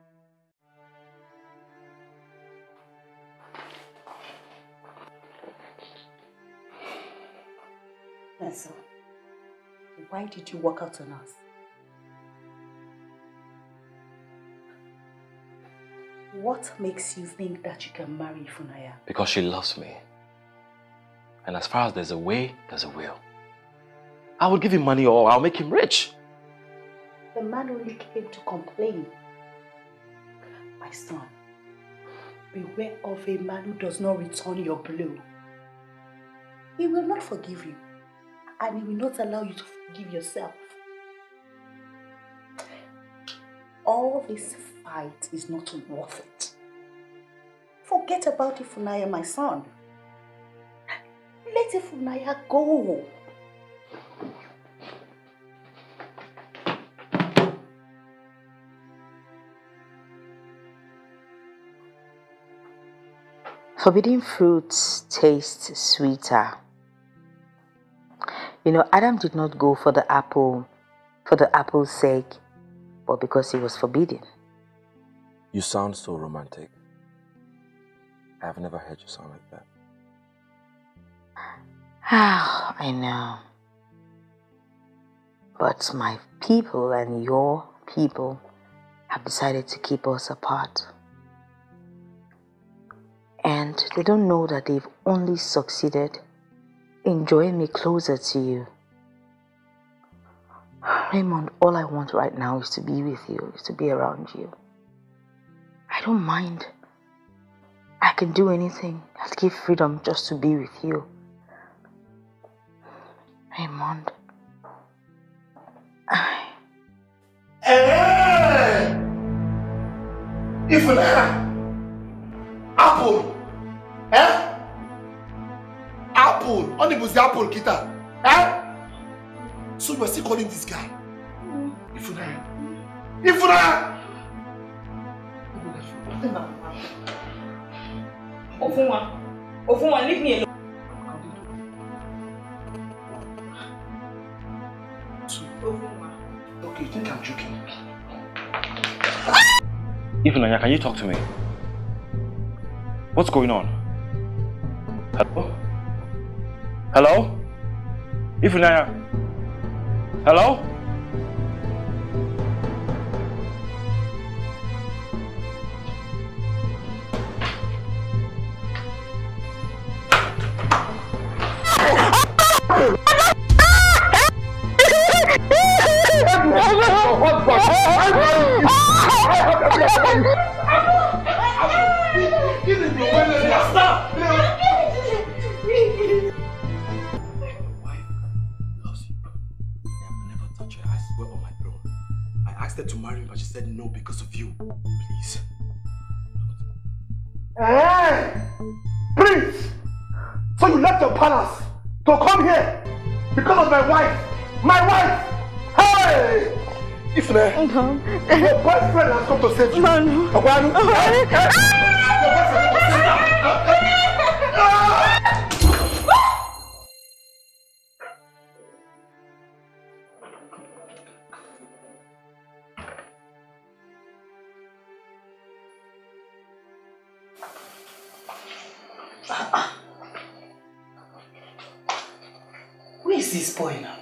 Nessa, why did you walk out on us? What makes you think that you can marry Ifunanya? Because she loves me. And as far as there's a way, there's a will. I will give him money or I'll make him rich. The man only came to complain. My son, beware of a man who does not return your blow. He will not forgive you, and he will not allow you to forgive yourself. All this fight is not worth it. Forget about Ifunanya, my son. Let Ifunanya go. Forbidden fruits taste sweeter. You know, Adam did not go for the apple for the apple's sake, but because he was forbidden. You sound so romantic. I've never heard you sound like that. Ah, I know. But my people and your people have decided to keep us apart. And they don't know that they've only succeeded in drawing me closer to you. Raymond, all I want right now is to be with you, is to be around you. I don't mind. I can do anything. I'll give freedom just to be with you. Raymond. Even apple. Apple. Only was the apple, Kita. So you are still calling this guy? Ifuna! Ofunwa, leave me alone. Okay, you think I'm joking? Ifunanya, can you talk to me? What's going on? Hello? Hello? Ifunanya? Hello? To marry me, but she said no because of you. Please. Please! So you left your palace to come here because of my wife! My wife! Hey! Ifne, your boyfriend has come to save you. Manu. Where is this boy now?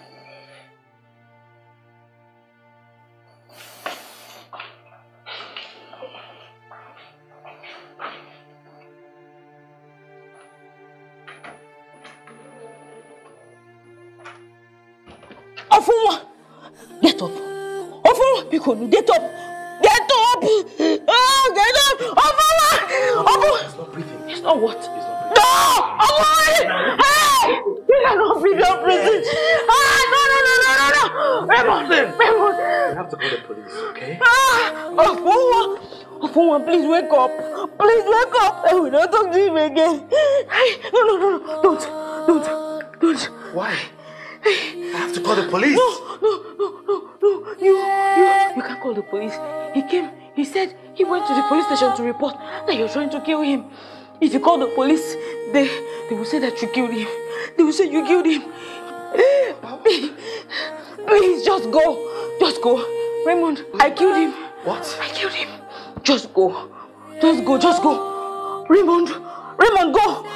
Ofunwa! Get up! Ofunwa! Bikonu, get up! Get up! Oh, get up! Ofunwa! Ofunwa! He's not breathing. It's not what? It's not breathing. No! Ofunwa! Hey! You cannot breathe, don't breathe. Ah! No! Raymond! You have to call the police, okay? Ofunwa! Ofunwa, please wake up. Please wake up. I will not talk to him again. No. Don't. Why? I have to call the police. No. You can't call the police. He came, he said he went to the police station to report that you're trying to kill him. If you call the police, they will say that you killed him. They will say you killed him. Please, just go. Raymond, I killed him. What? I killed him. Just go. Raymond, go.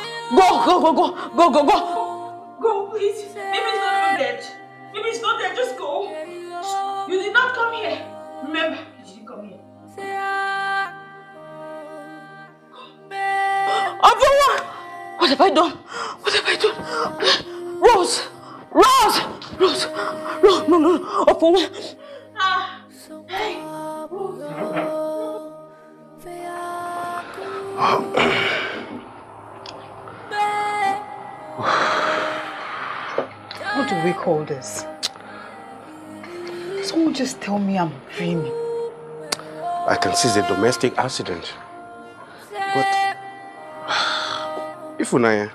Go, please. Maybe it's not even dead. Maybe it's not dead. Just go. You did not come here. Remember, you didn't come here. Ofunwa! What have I done? Rose! No. Ofunwa! Hey! What do we call this? Someone just tell me I'm dreaming. I can see it's a domestic accident. But Ifunanya,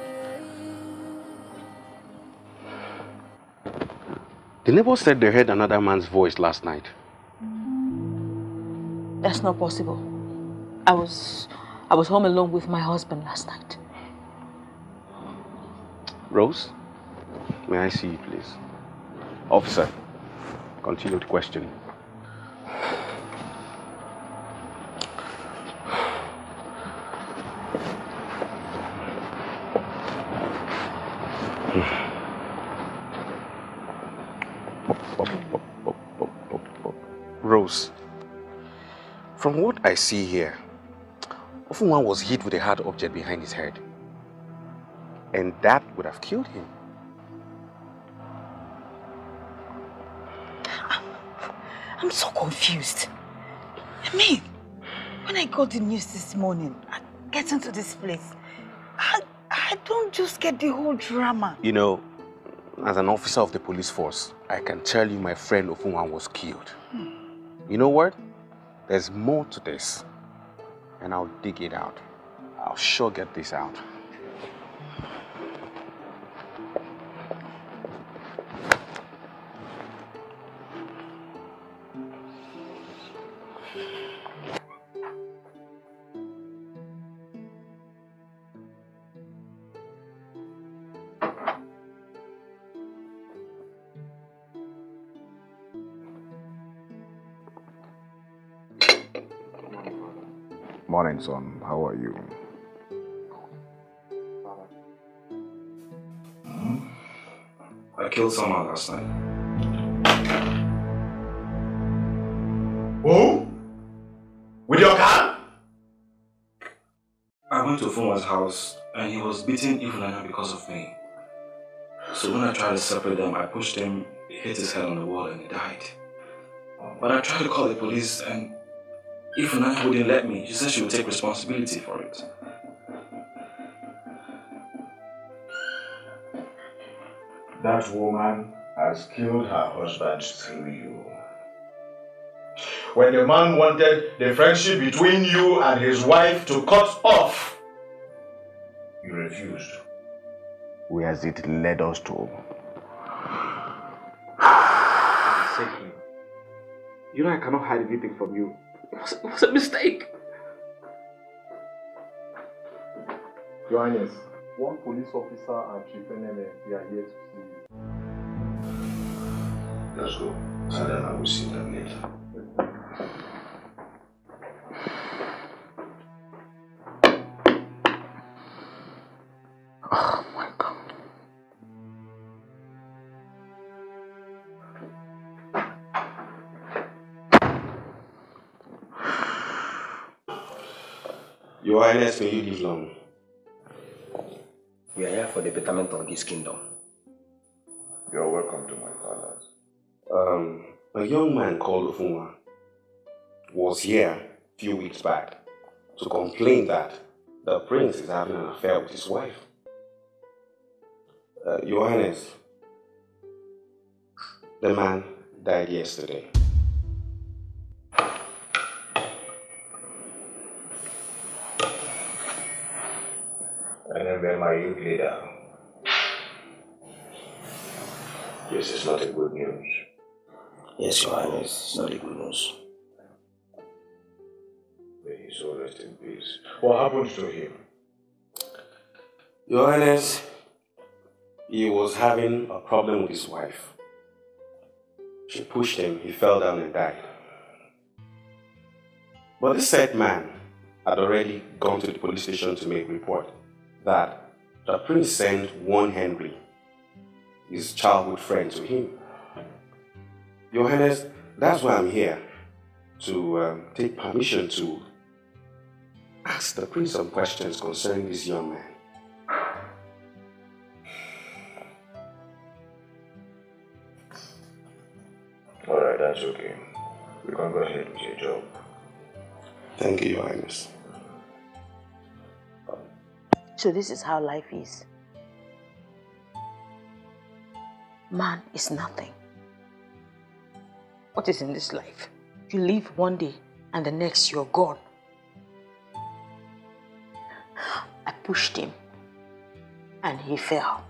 the neighbor said they heard another man's voice last night. That's not possible. I was I was home alone with my husband last night. Rose, may I see you, please? Officer, continue the question. Rose, from what I see here, Ofunwa was hit with a hard object behind his head. And that would have killed him. I'm so confused. I mean, when I got the news this morning, getting to this place, I don't just get the whole drama. You know, as an officer of the police force, I can tell you my friend Ofunwa was killed. You know what? There's more to this. And I'll dig it out. I'll sure get this out. Morning, son. How are you? I killed someone last night. Who? With your gun? I went to Funwa's house and he was beating Ifunanya because of me. So when I tried to separate them, I pushed him, hit his head on the wall and he died. But I tried to call the police and Ifunanya wouldn't let me. She said she would take responsibility for it. That woman has killed her husband through you. When the man wanted the friendship between you and his wife to cut off, you refused. Where has it led us to? You know I cannot hide anything from you. It was a mistake. Your Highness, one police officer and Chief Eneme, they are here to see you. Let's go. And then I will see them later. Oh my God. Your Highness, may you live long. We are here for the betterment of this kingdom. You are welcome to my palace. A young man called Ofunwa was here a few weeks back to complain that the prince is having an affair with his wife. Your Highness, the man died yesterday. And then my youth leader. This is not a good news. Yes, Your Highness, it's not a good news. May his soul rest in peace. What happened to him? Your Highness, he was having a problem with his wife. She pushed him, he fell down and died. But this said man had already gone to the police station to make a report that the prince sent one Henry, his childhood friend, to him. Your Highness, that's why I'm here, to take permission to ask the prince some questions concerning this young man. Alright, that's okay. We can go ahead with your job. Thank you, Your Highness. So this is how life is. Man is nothing. What is in this life? You live one day and the next you're gone. I pushed him and he fell.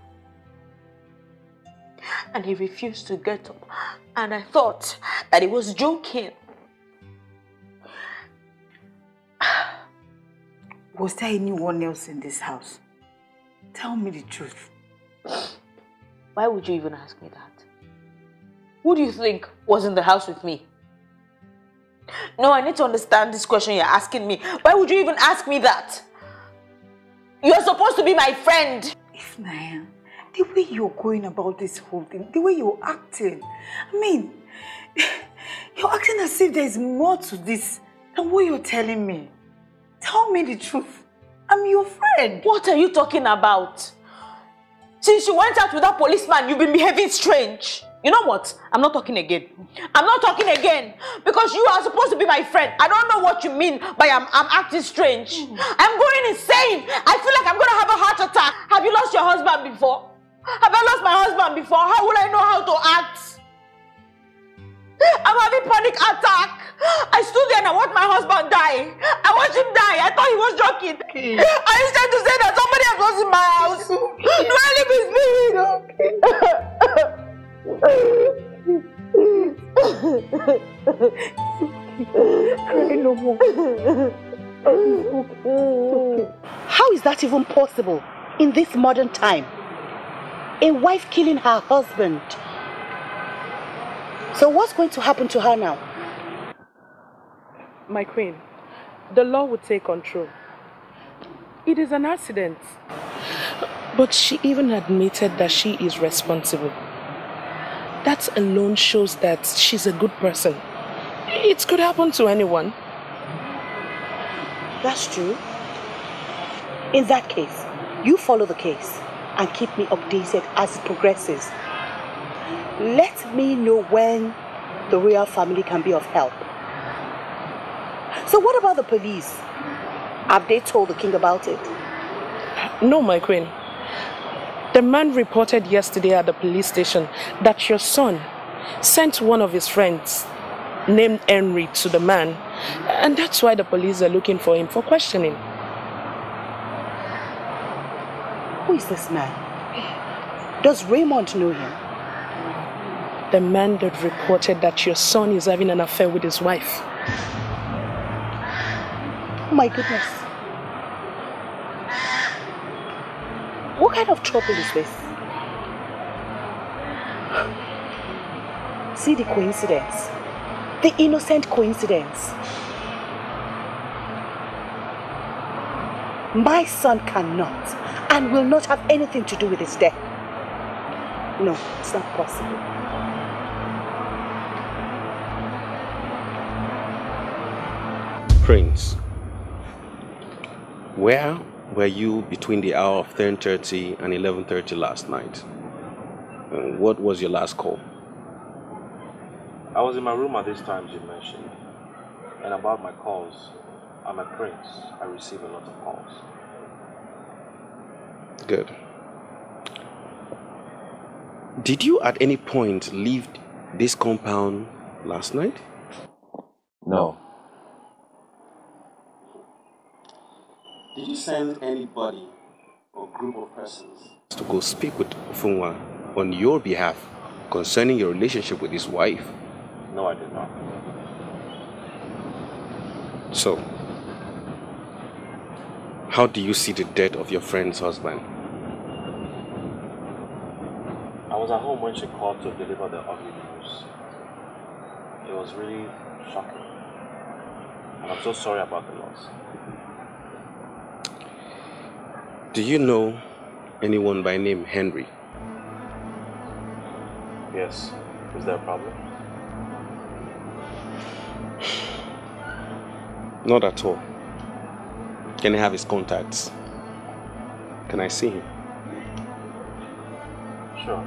And he refused to get up. And I thought that he was joking. Was there anyone else in this house? Tell me the truth. Why would you even ask me that? Who do you think was in the house with me? No, I need to understand this question you're asking me. Why would you even ask me that? You're supposed to be my friend. Ifnaya, the way you're going about this whole thing, the way you're acting, I mean, you're acting as if there's more to this than what you're telling me. Tell me the truth. I'm your friend. What are you talking about? Since you went out with that policeman, you've been behaving strange. You know what? I'm not talking again. I'm not talking again. Because you are supposed to be my friend. I don't know what you mean by I'm acting strange. I'm going insane. I feel like I'm going to have a heart attack. Have you lost your husband before? Have I lost my husband before? How will I know how to act? I'm having panic attack. I stood there and I watched my husband die. I watched him die. I thought he was joking. I instead to say that somebody else was in my house. Do I live in Cry no more. How is that even possible in this modern time? A wife killing her husband. So what's going to happen to her now? My queen, the law will take control. It is an accident. But she even admitted that she is responsible. That alone shows that she's a good person. It could happen to anyone. That's true. In that case, you follow the case and keep me updated as it progresses. Let me know when the royal family can be of help. So what about the police? Have they told the king about it? No, my queen. The man reported yesterday at the police station that your son sent one of his friends named Henry to the man, and that's why the police are looking for him for questioning. Who is this man? Does Raymond know him? The man that reported that your son is having an affair with his wife. Oh my goodness. What kind of trouble is this? See the coincidence. The innocent coincidence. My son cannot and will not have anything to do with his death. No, it's not possible. Prince, where were you between the hour of 10:30 and 11:30 last night? And what was your last call? I was in my room at these times you mentioned. And about my calls, I'm a prince. I receive a lot of calls. Good. Did you at any point leave this compound last night? No. Did you send anybody or group of persons to go speak with Ofunwa on your behalf concerning your relationship with his wife? No, I did not. So, how do you see the death of your friend's husband? I was at home when she called to deliver the ugly news. It was really shocking. And I'm so sorry about the loss. Do you know anyone by name Henry? Yes. Is there a problem? Not at all. Can I have his contacts? Can I see him? Sure.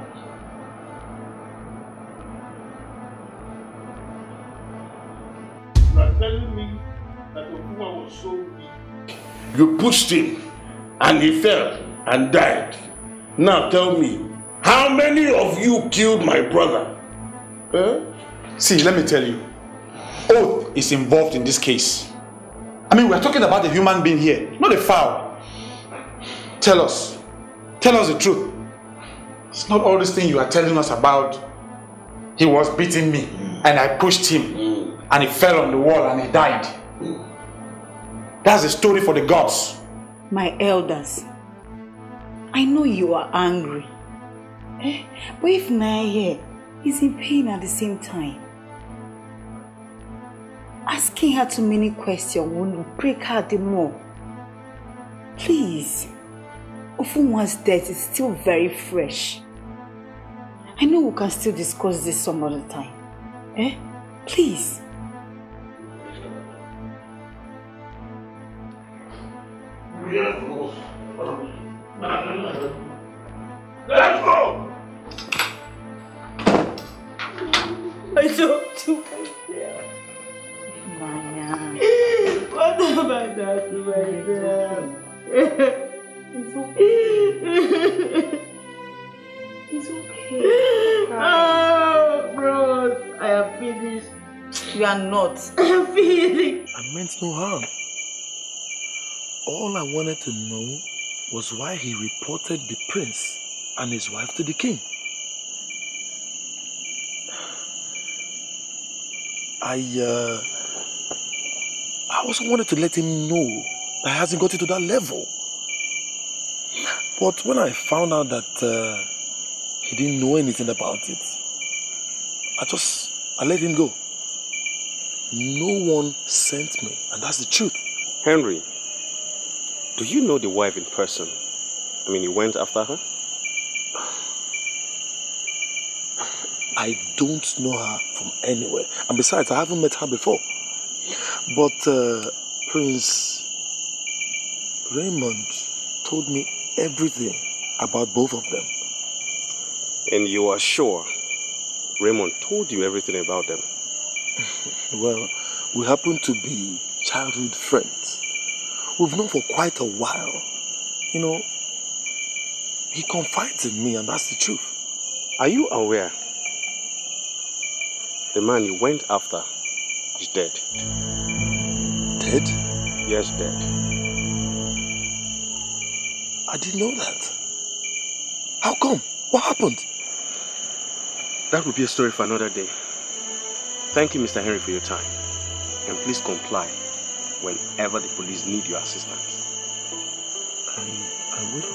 You are telling me that Ofunwa was so weak. You pushed him and he fell and died. Now tell me, how many of you killed my brother? See, let me tell you. Oath is involved in this case. I mean, we're talking about a human being here, not a fowl. Tell us the truth. It's not all this thing you are telling us about. He was beating me and I pushed him and he fell on the wall and he died. That's a story for the gods. My elders, I know you are angry. But if Naya here is in pain at the same time, asking her too many questions will break her the more. Please, Ofunwa's death is still very fresh. I know we can still discuss this some other time. Please. Let's go! I don't do myself. Maya. What have I done to myself? It's okay. It's okay. Oh, bro, I am finished. You are not. I am finished. I meant no harm. All I wanted to know was why he reported the prince and his wife to the king. I also wanted to let him know that he hasn't got it to that level. But when I found out that he didn't know anything about it, I let him go. No one sent me, and that's the truth. Henry, do you know the wife in person? I mean, you went after her? I don't know her from anywhere. And besides, I haven't met her before. But Prince Raymond told me everything about both of them. And you are sure Raymond told you everything about them? Well, we happen to be childhood friends. We've known for quite a while. You know, he confides in me, and that's the truth. Are you aware the man you went after is dead? Dead? Yes, dead. I didn't know that. How come? What happened? That will be a story for another day. Thank you, Mr. Henry, for your time. And please comply whenever the police need your assistance. I will.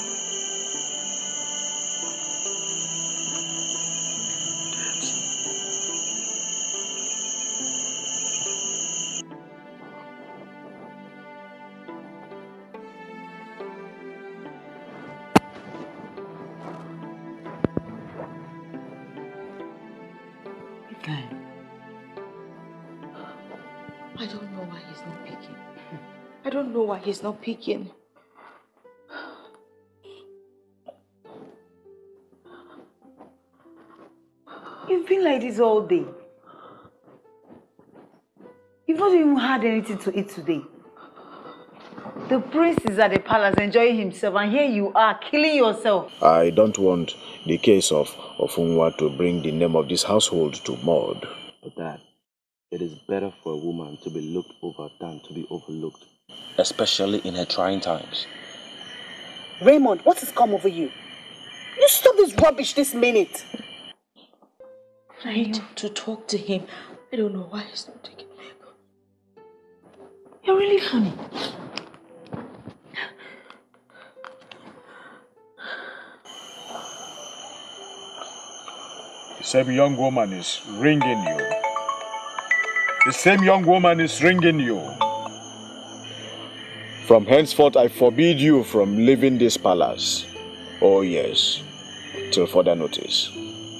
I don't know why he's not picking. I don't know why he's not picking. You've been like this all day. You've not even had anything to eat today. The prince is at the palace enjoying himself, and here you are killing yourself. I don't want the case of Ofunwa to bring the name of this household to mud. But Dad, it is better for a woman to be looked over than to be overlooked. Especially in her trying times. Raymond, what has come over you? You stop this rubbish this minute. I need to talk to him. I don't know why he's not taking me. You're really funny. The same young woman is ringing you. The same young woman is ringing you. From henceforth, I forbid you from leaving this palace. Oh yes, till further notice.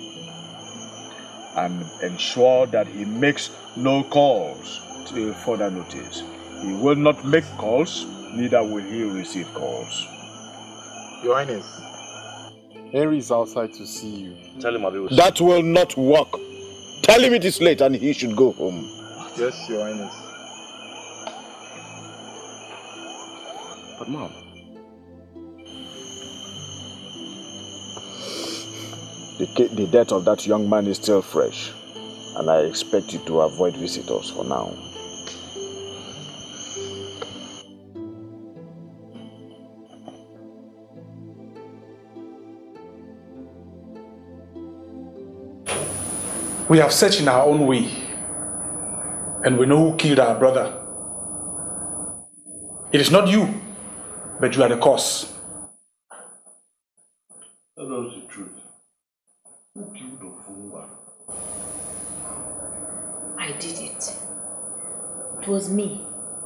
And ensure that he makes no calls till further notice. He will not make calls, neither will he receive calls. Your Highness, Henry is outside to see you. Tell him I'll be with you. That will not work. Tell him it is late and he should go home. Yes, Your Highness. But Mom, the death of that young man is still fresh, and I expect you to avoid visitors for now. We have searched in our own way, and we know who killed our brother. It is not you, but you are the cause. Tell us the truth. Who killed Ofunwa? I did it. It was me.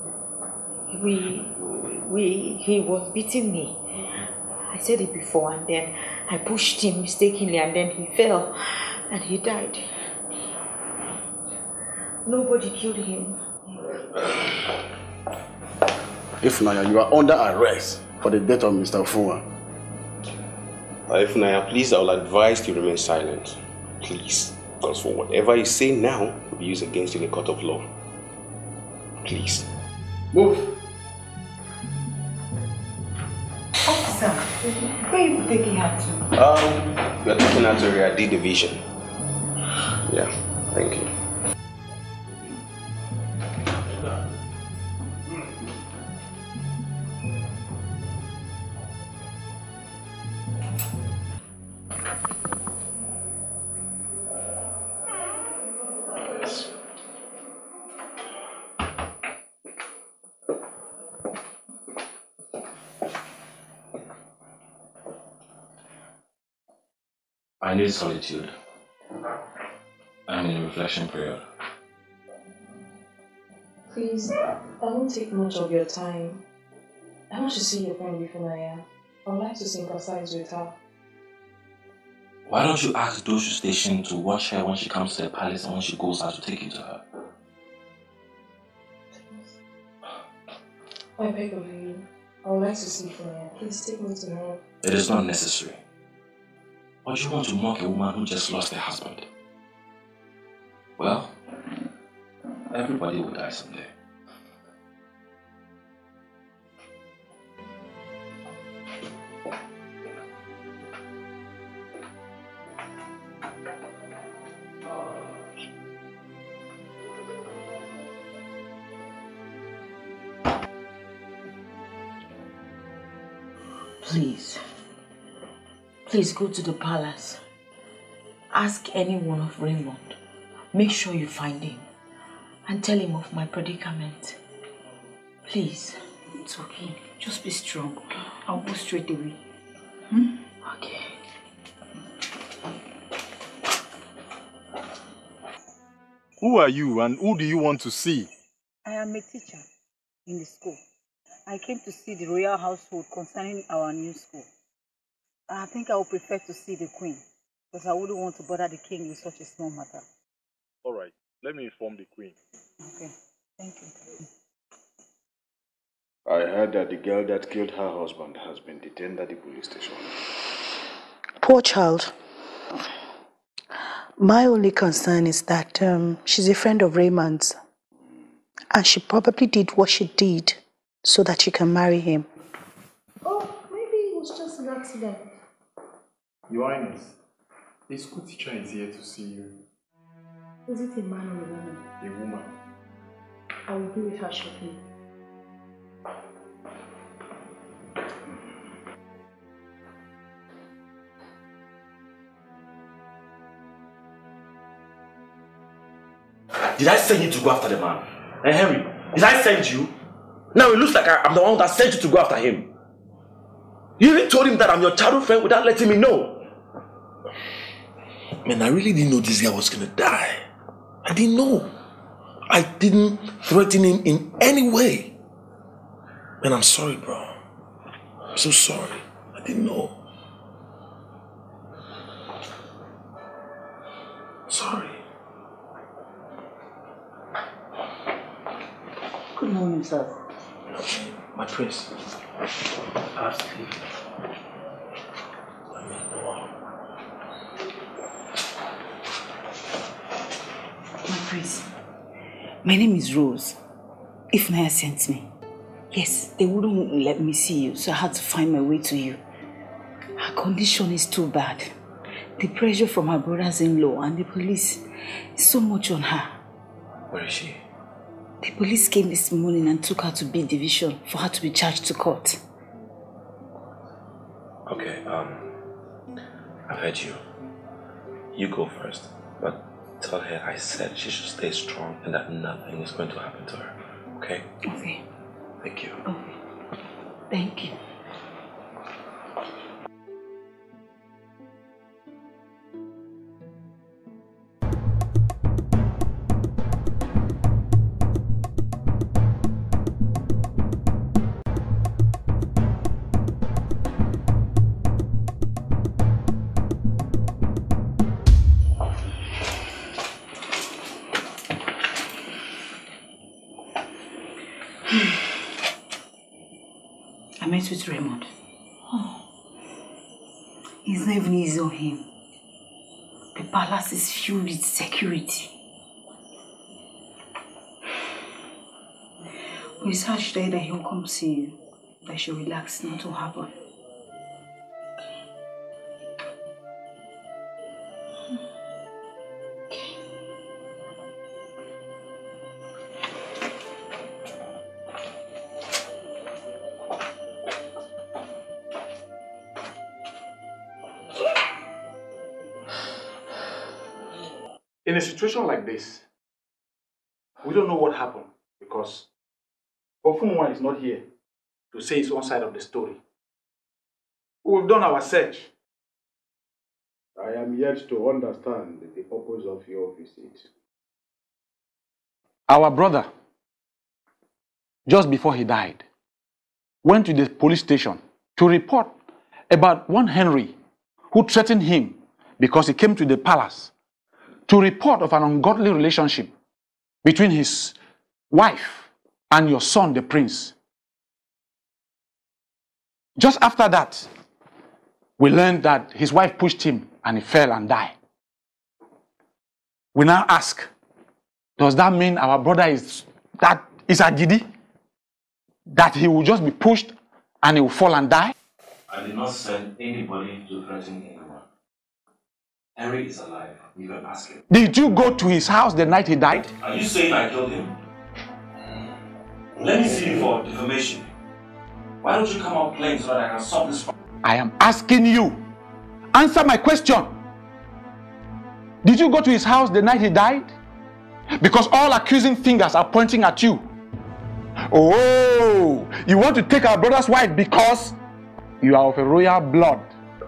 He was beating me. I said it before, and then I pushed him mistakenly, and then he fell and he died. Nobody killed him. Ifunanya, you are under arrest for the death of Mr. Ofunwa. Ifunanya, please, I will advise you to remain silent. Please. Because for whatever you say now will be used against you in a court of law. Please. Move. Officer, where are you taking her to? We are taking her to area D division. Yeah, thank you. I need solitude. I'm in a reflection period. Please, I won't take much of your time. I want to see your friend Ifunanya. I would like to sympathize with her. Why don't you ask those stationed to watch her when she comes to the palace and when she goes out to take you to her? I beg of you. I would like to see Ifunanya. Please take me to her. It is not necessary. Or do you want to mock a woman who just lost her husband? Well, everybody will die someday. Please go to the palace. Ask anyone of Raymond. Make sure you find him. And tell him of my predicament. Please. It's okay. Just be strong. I'll go straight away. Okay. Who are you and who do you want to see? I am a teacher in the school. I came to see the royal household concerning our new school. I think I would prefer to see the queen, because I wouldn't want to bother the king with such a small matter. All right, let me inform the queen. Okay, thank you. I heard that the girl that killed her husband has been detained at the police station. Poor child. My only concern is that she's a friend of Raymond's. And she probably did what she did so that she can marry him. Oh, maybe it was just an accident. Your Highness, the school teacher is here to see you. Is it a man or a woman? A woman. I will be with her shortly. Did I send you to go after the man? Hey, Henry, did I send you? Now it looks like I'm the one that sent you to go after him. You even told him that I'm your childhood friend without letting me know. Man, I really didn't know this guy was gonna die. I didn't know. I didn't threaten him in any way. Man, I'm sorry, bro. I'm so sorry. I didn't know. Sorry. Good morning, sir. My prince. I have to leave. My prince, my name is Rose. Ifunanya sent me. Yes, they wouldn't let me see you, so I had to find my way to you. Her condition is too bad. The pressure from her brothers-in-law and the police is so much on her. Where is she? The police came this morning and took her to B division for her to be charged to court. Okay, I've heard you. You go first, but tell her I said she should stay strong and that nothing is going to happen to her, okay? Okay. Thank you. Okay. Thank you. I met with Raymond. It's not even easy on him. The palace is filled with security. We searched there that he'll come see you. That she'll relax, nothing will happen. In a situation like this, we don't know what happened because Ofunwa is not here to say his own side of the story. We've done our search. I am yet to understand the purpose of your visit. Our brother, just before he died, went to the police station to report about one Henry who threatened him because he came to the palace to report of an ungodly relationship between his wife and your son, the prince. Just after that, we learned that his wife pushed him and he fell and died. We now ask, does that mean our brother is a giddy? That he will just be pushed and he will fall and die? I did not send anybody to threaten anyone. Henry is alive. You can ask him. Did you go to his house the night he died? Are you saying I killed him? Let me see you for defamation. Why don't you come out plain so that I can solve this problem? I am asking you. Answer my question. Did you go to his house the night he died? Because all accusing fingers are pointing at you. Oh, you want to take our brother's wife because you are of a royal blood.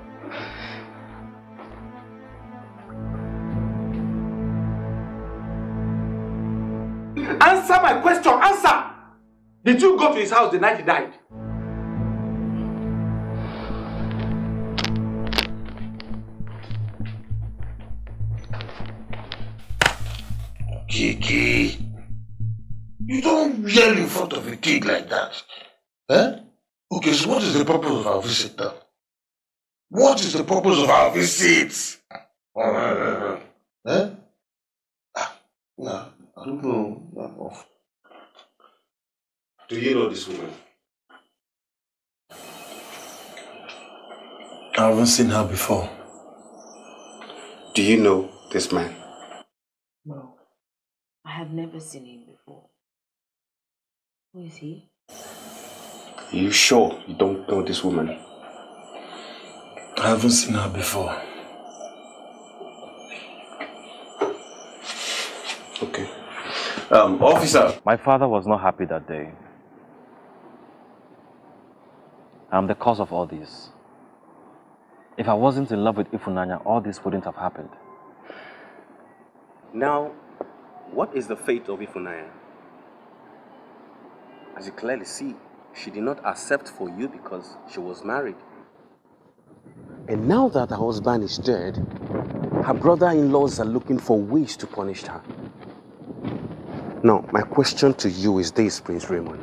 Answer my question, answer! Did you go to his house the night he died? Kiki, you don't yell in front of a kid like that. Eh? Okay, so what is the purpose of our visit now? What is the purpose of our visit? Eh? No, I don't know. Do you know this woman? I haven't seen her before. Do you know this man? No, I have never seen him before. Who is he? Are you sure you don't know this woman? I haven't seen her before. Okay. Officer. My father was not happy that day. I'm the cause of all this. If I wasn't in love with Ifunanya, all this wouldn't have happened. Now, what is the fate of Ifunanya? As you clearly see, she did not accept for you because she was married. And now that her husband is dead, her brother-in-laws are looking for ways to punish her. Now, my question to you is this, Prince Raymond.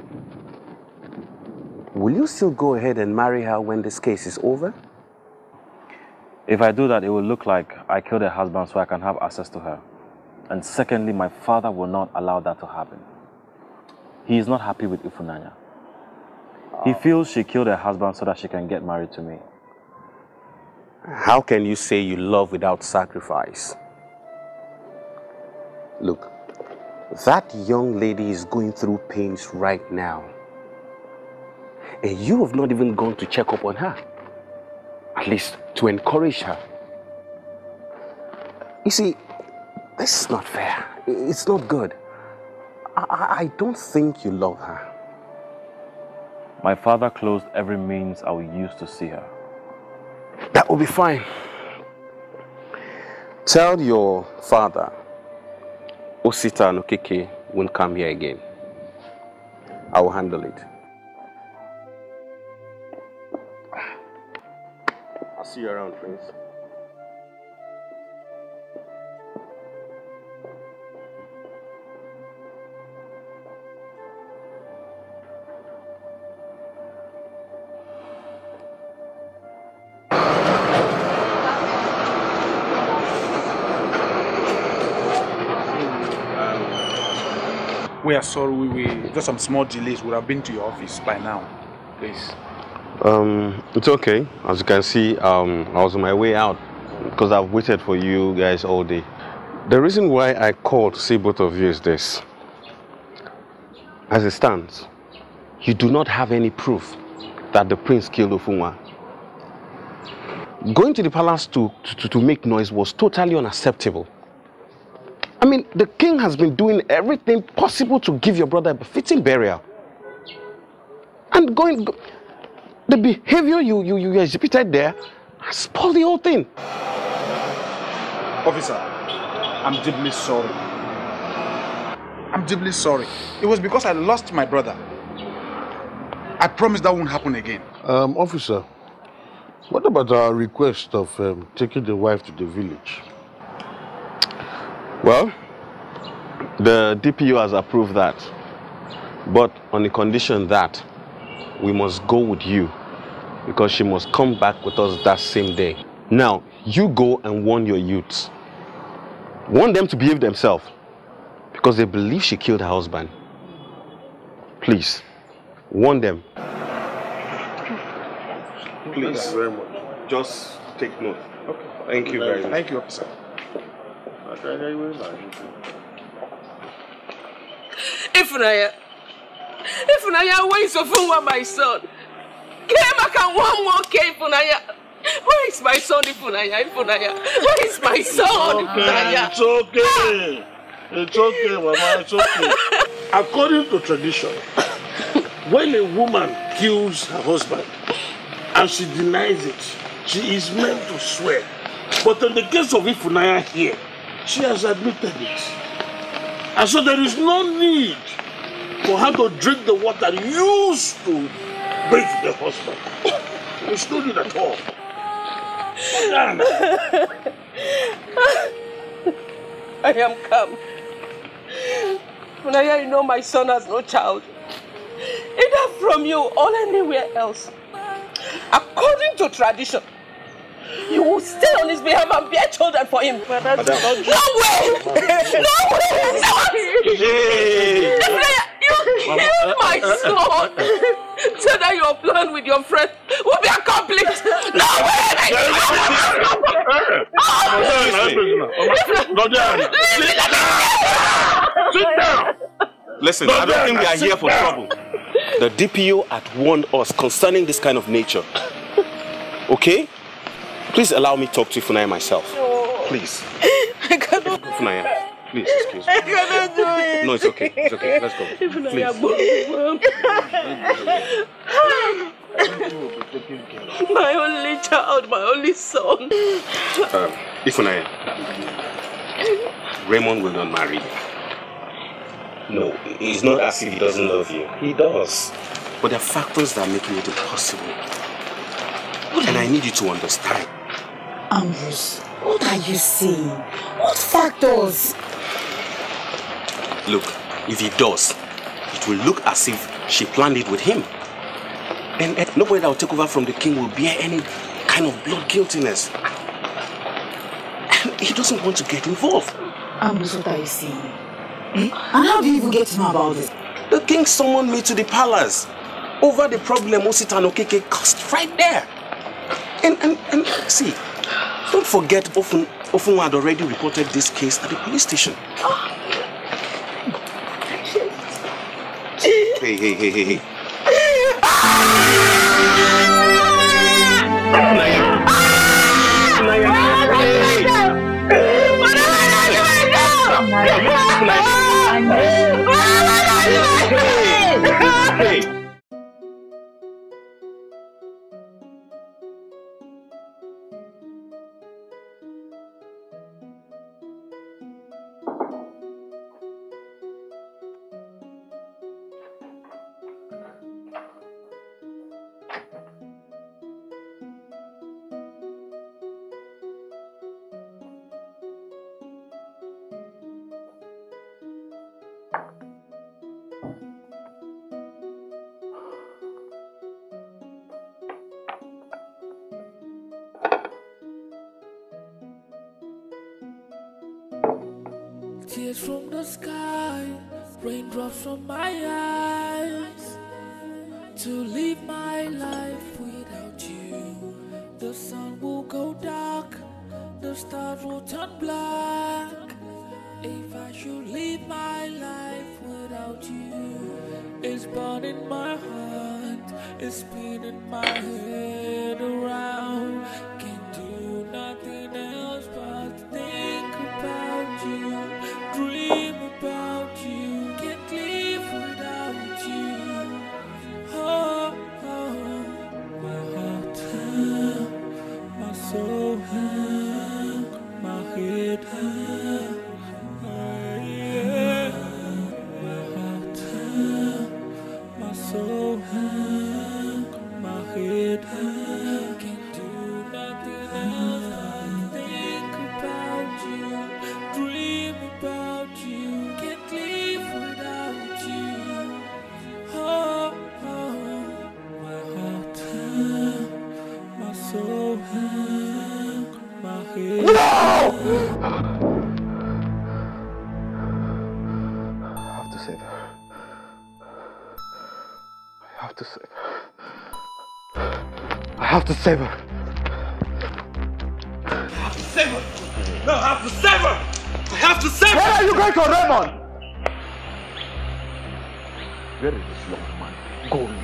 Will you still go ahead and marry her when this case is over? If I do that, it will look like I killed her husband so I can have access to her. And secondly, my father will not allow that to happen. He is not happy with Ifunanya. He feels she killed her husband so that she can get married to me. How can you say you love without sacrifice? Look, that young lady is going through pains right now. And you have not even gone to check up on her. At least to encourage her. You see, this is not fair. It's not good. I don't think you love her. My father closed every means I will use to see her. That will be fine. Tell your father Osita and Okeke won't come here again. I will handle it. I'll see you around, Prince. We are sorry, just some small delays. Would have been to your office by now. Please. It's okay. As you can see, I was on my way out because I've waited for you guys all day. The reason why I called to see both of you is this. As it stands, you do not have any proof that the prince killed Ofunwa. Going to the palace to make noise was totally unacceptable. I mean, the king has been doing everything possible to give your brother a befitting burial. And the behavior you exhibited there spoiled the whole thing. Officer, I'm deeply sorry. I'm deeply sorry. It was because I lost my brother. I promise that won't happen again. Officer, what about our request of taking the wife to the village? Well, the DPO has approved that, but on the condition that we must go with you because she must come back with us that same day. Now, you go and warn your youths. Warn them to behave themselves because they believe she killed her husband. Please, warn them. Please. Thank you very much. Just take note. Okay. Thank you very much. Thank you, officer. Ifunanya, where is Ofunwa, my son? Came back and one more came, Ifunanya. Where is my son, Ifunanya? Where is my son, Ifunanya? It's okay. It's okay, Mama. It's okay. According to tradition, when a woman kills her husband and she denies it, she is meant to swear. But in the case of Ifunanya here, she has admitted it. And so there is no need for her to drink the water used to bathe the husband. There's no need at all. I am come. Funaya, you know my son has no child. Either from you or anywhere else. According to tradition, you will stay on his behalf and bear children for him. No way! No way! You killed my son! So that your plan with your friend will be accomplished. No way! Listen, I don't think we are here for trouble. The DPO had warned us concerning this kind of nature. Okay? Please allow me to talk to Ifunanya myself. Please. I cannot. Ifunanya, please excuse me. I cannot do it. No, it's okay. It's okay. Let's go. Please. My only child, my only son. Ifunanya, Raymond will not marry you. No, it's not as if he doesn't love you. He does. But there are factors that are making it impossible. And I need you to understand. Ambrose, what are you saying? What factors? Look, if he does, it will look as if she planned it with him. And nobody that will take over from the king will bear any kind of blood guiltiness. And he doesn't want to get involved. Ambrose, what are you saying? And how do you even get to know about this? The king summoned me to the palace over the problem Osita and Okeke caused right there. And see, don't forget Ofunwa had already reported this case at the police station. Hey. from the sky, raindrops from my eyes. To live my life without you, the sun will go dark, the stars will turn black. If I should live my life without you, it's burning my heart, it's spinning my head around. Can't do nothing else but think about you, dream about you. Can't live without you. Oh, oh, my heart, my soul, my head, yeah. My heart, my soul, my head. Can't do nothing else but think about you, dream about you. Can't live without you. Oh, oh, my heart, my soul, my head. No! I have to save her. I have to save her. I have to save her. I have to save her. No, I have to save her. I have to save her. Where are you going to, Raymond? Where is this young man going?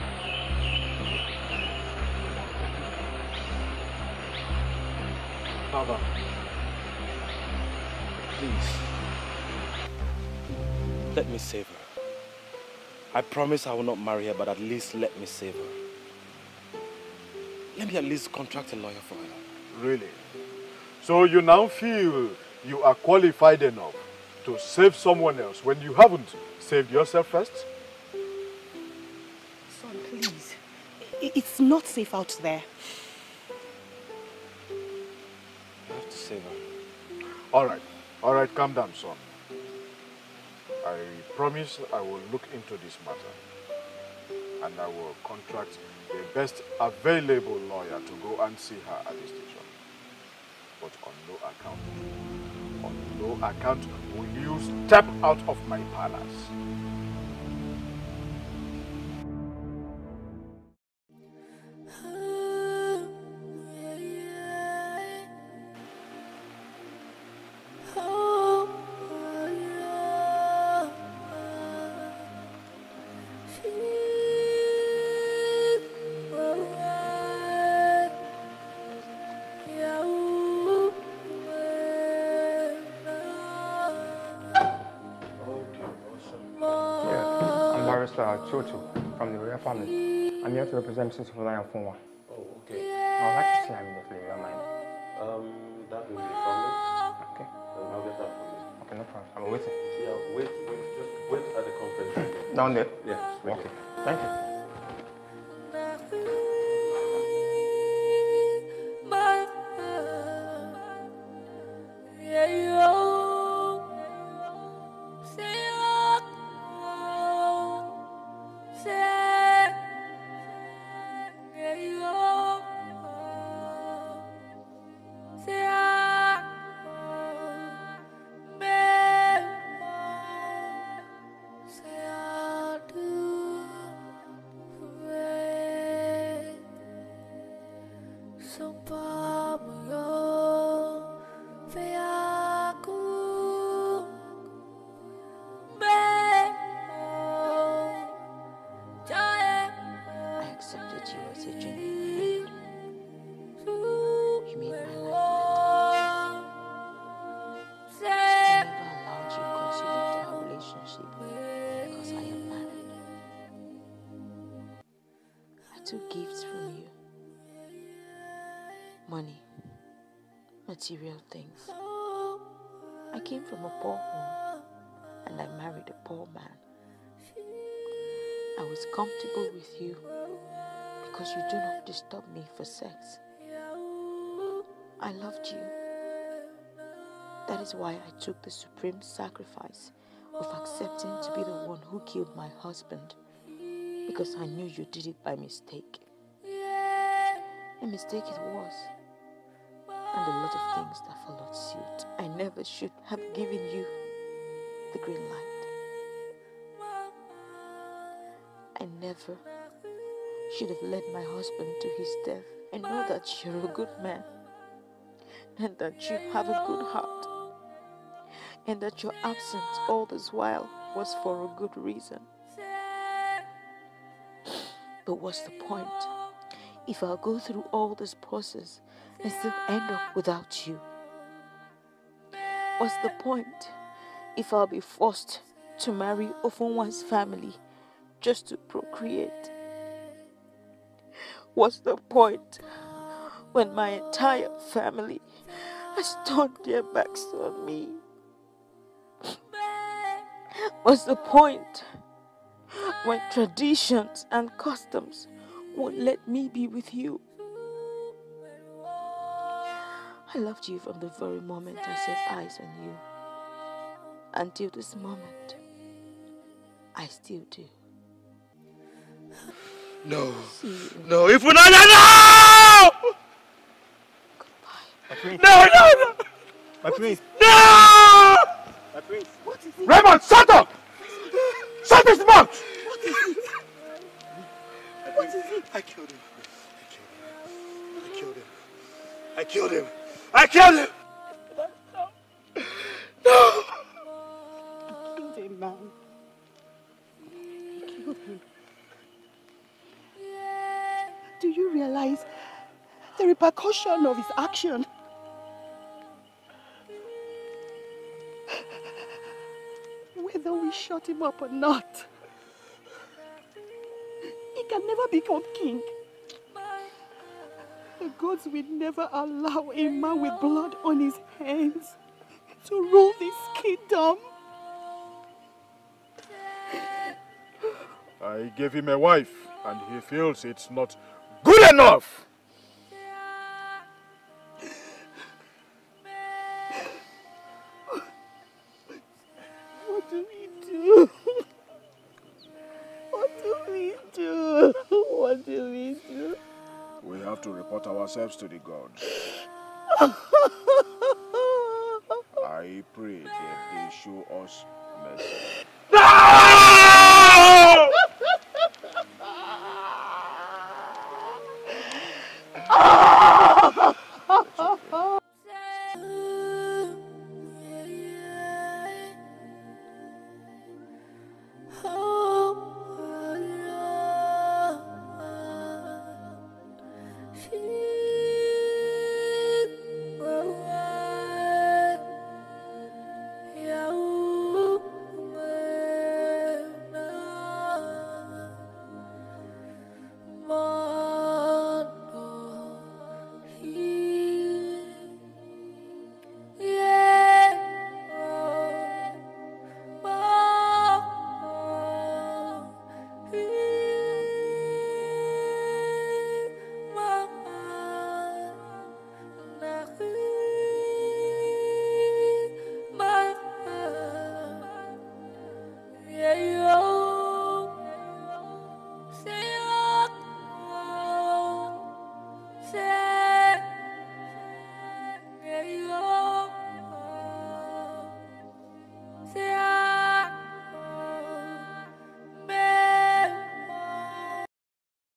Father, please, let me save her. I promise I will not marry her, but at least let me save her. Let me at least contract a lawyer for her. Really? So you now feel you are qualified enough to save someone else when you haven't saved yourself first? Son, please. It's not safe out there. I have to save her. All right, calm down, son. I promise I will look into this matter. And I will contract the best available lawyer to go and see her at the station. But on no account will you step out of my palace. Chocho from the royal family. I'm here to represent Mrs. Fulani and Funwa. Oh, okay. I would like to see her immediately, you don't mind? That will be a problem. Okay. I'll get that for you. Okay, no problem. I'm waiting. Yeah, wait. Just wait at the conference room. Down there? Yes. Okay. Thank you. Material things. I came from a poor home and I married a poor man. I was comfortable with you because you do not disturb me for sex. I loved you. That is why I took the supreme sacrifice of accepting to be the one who killed my husband, because I knew you did it by mistake. A mistake it was. And a lot of things that followed suit. I never should have given you the green light. I never should have led my husband to his death. I know that you're a good man, and that you have a good heart, and that your absence all this while was for a good reason. But what's the point if I'll go through all this process and still end up without you? What's the point if I'll be forced to marry Ofunwa's family just to procreate? What's the point when my entire family has turned their backs on me? What's the point when traditions and customs won't let me be with you? I loved you from the very moment I set eyes on you. Until this moment, I still do. No. No, Ifunanya, no! My prince. No, no, no! My prince. No! My prince. What is it? Raymond, shut up! Shut his mouth! What is it? What is it? I killed him. I killed him. I killed him. I killed him! No! He killed him, man. He killed him. Do you realize the repercussion of his action? Whether we shut him up or not, he can never become king. The gods will never allow a man with blood on his hands to rule this kingdom. I gave him a wife, and he feels it's not good enough. What do we do? What do we do? What do we do? We have to report ourselves to the gods. I pray that they show us mercy. No! Yeah.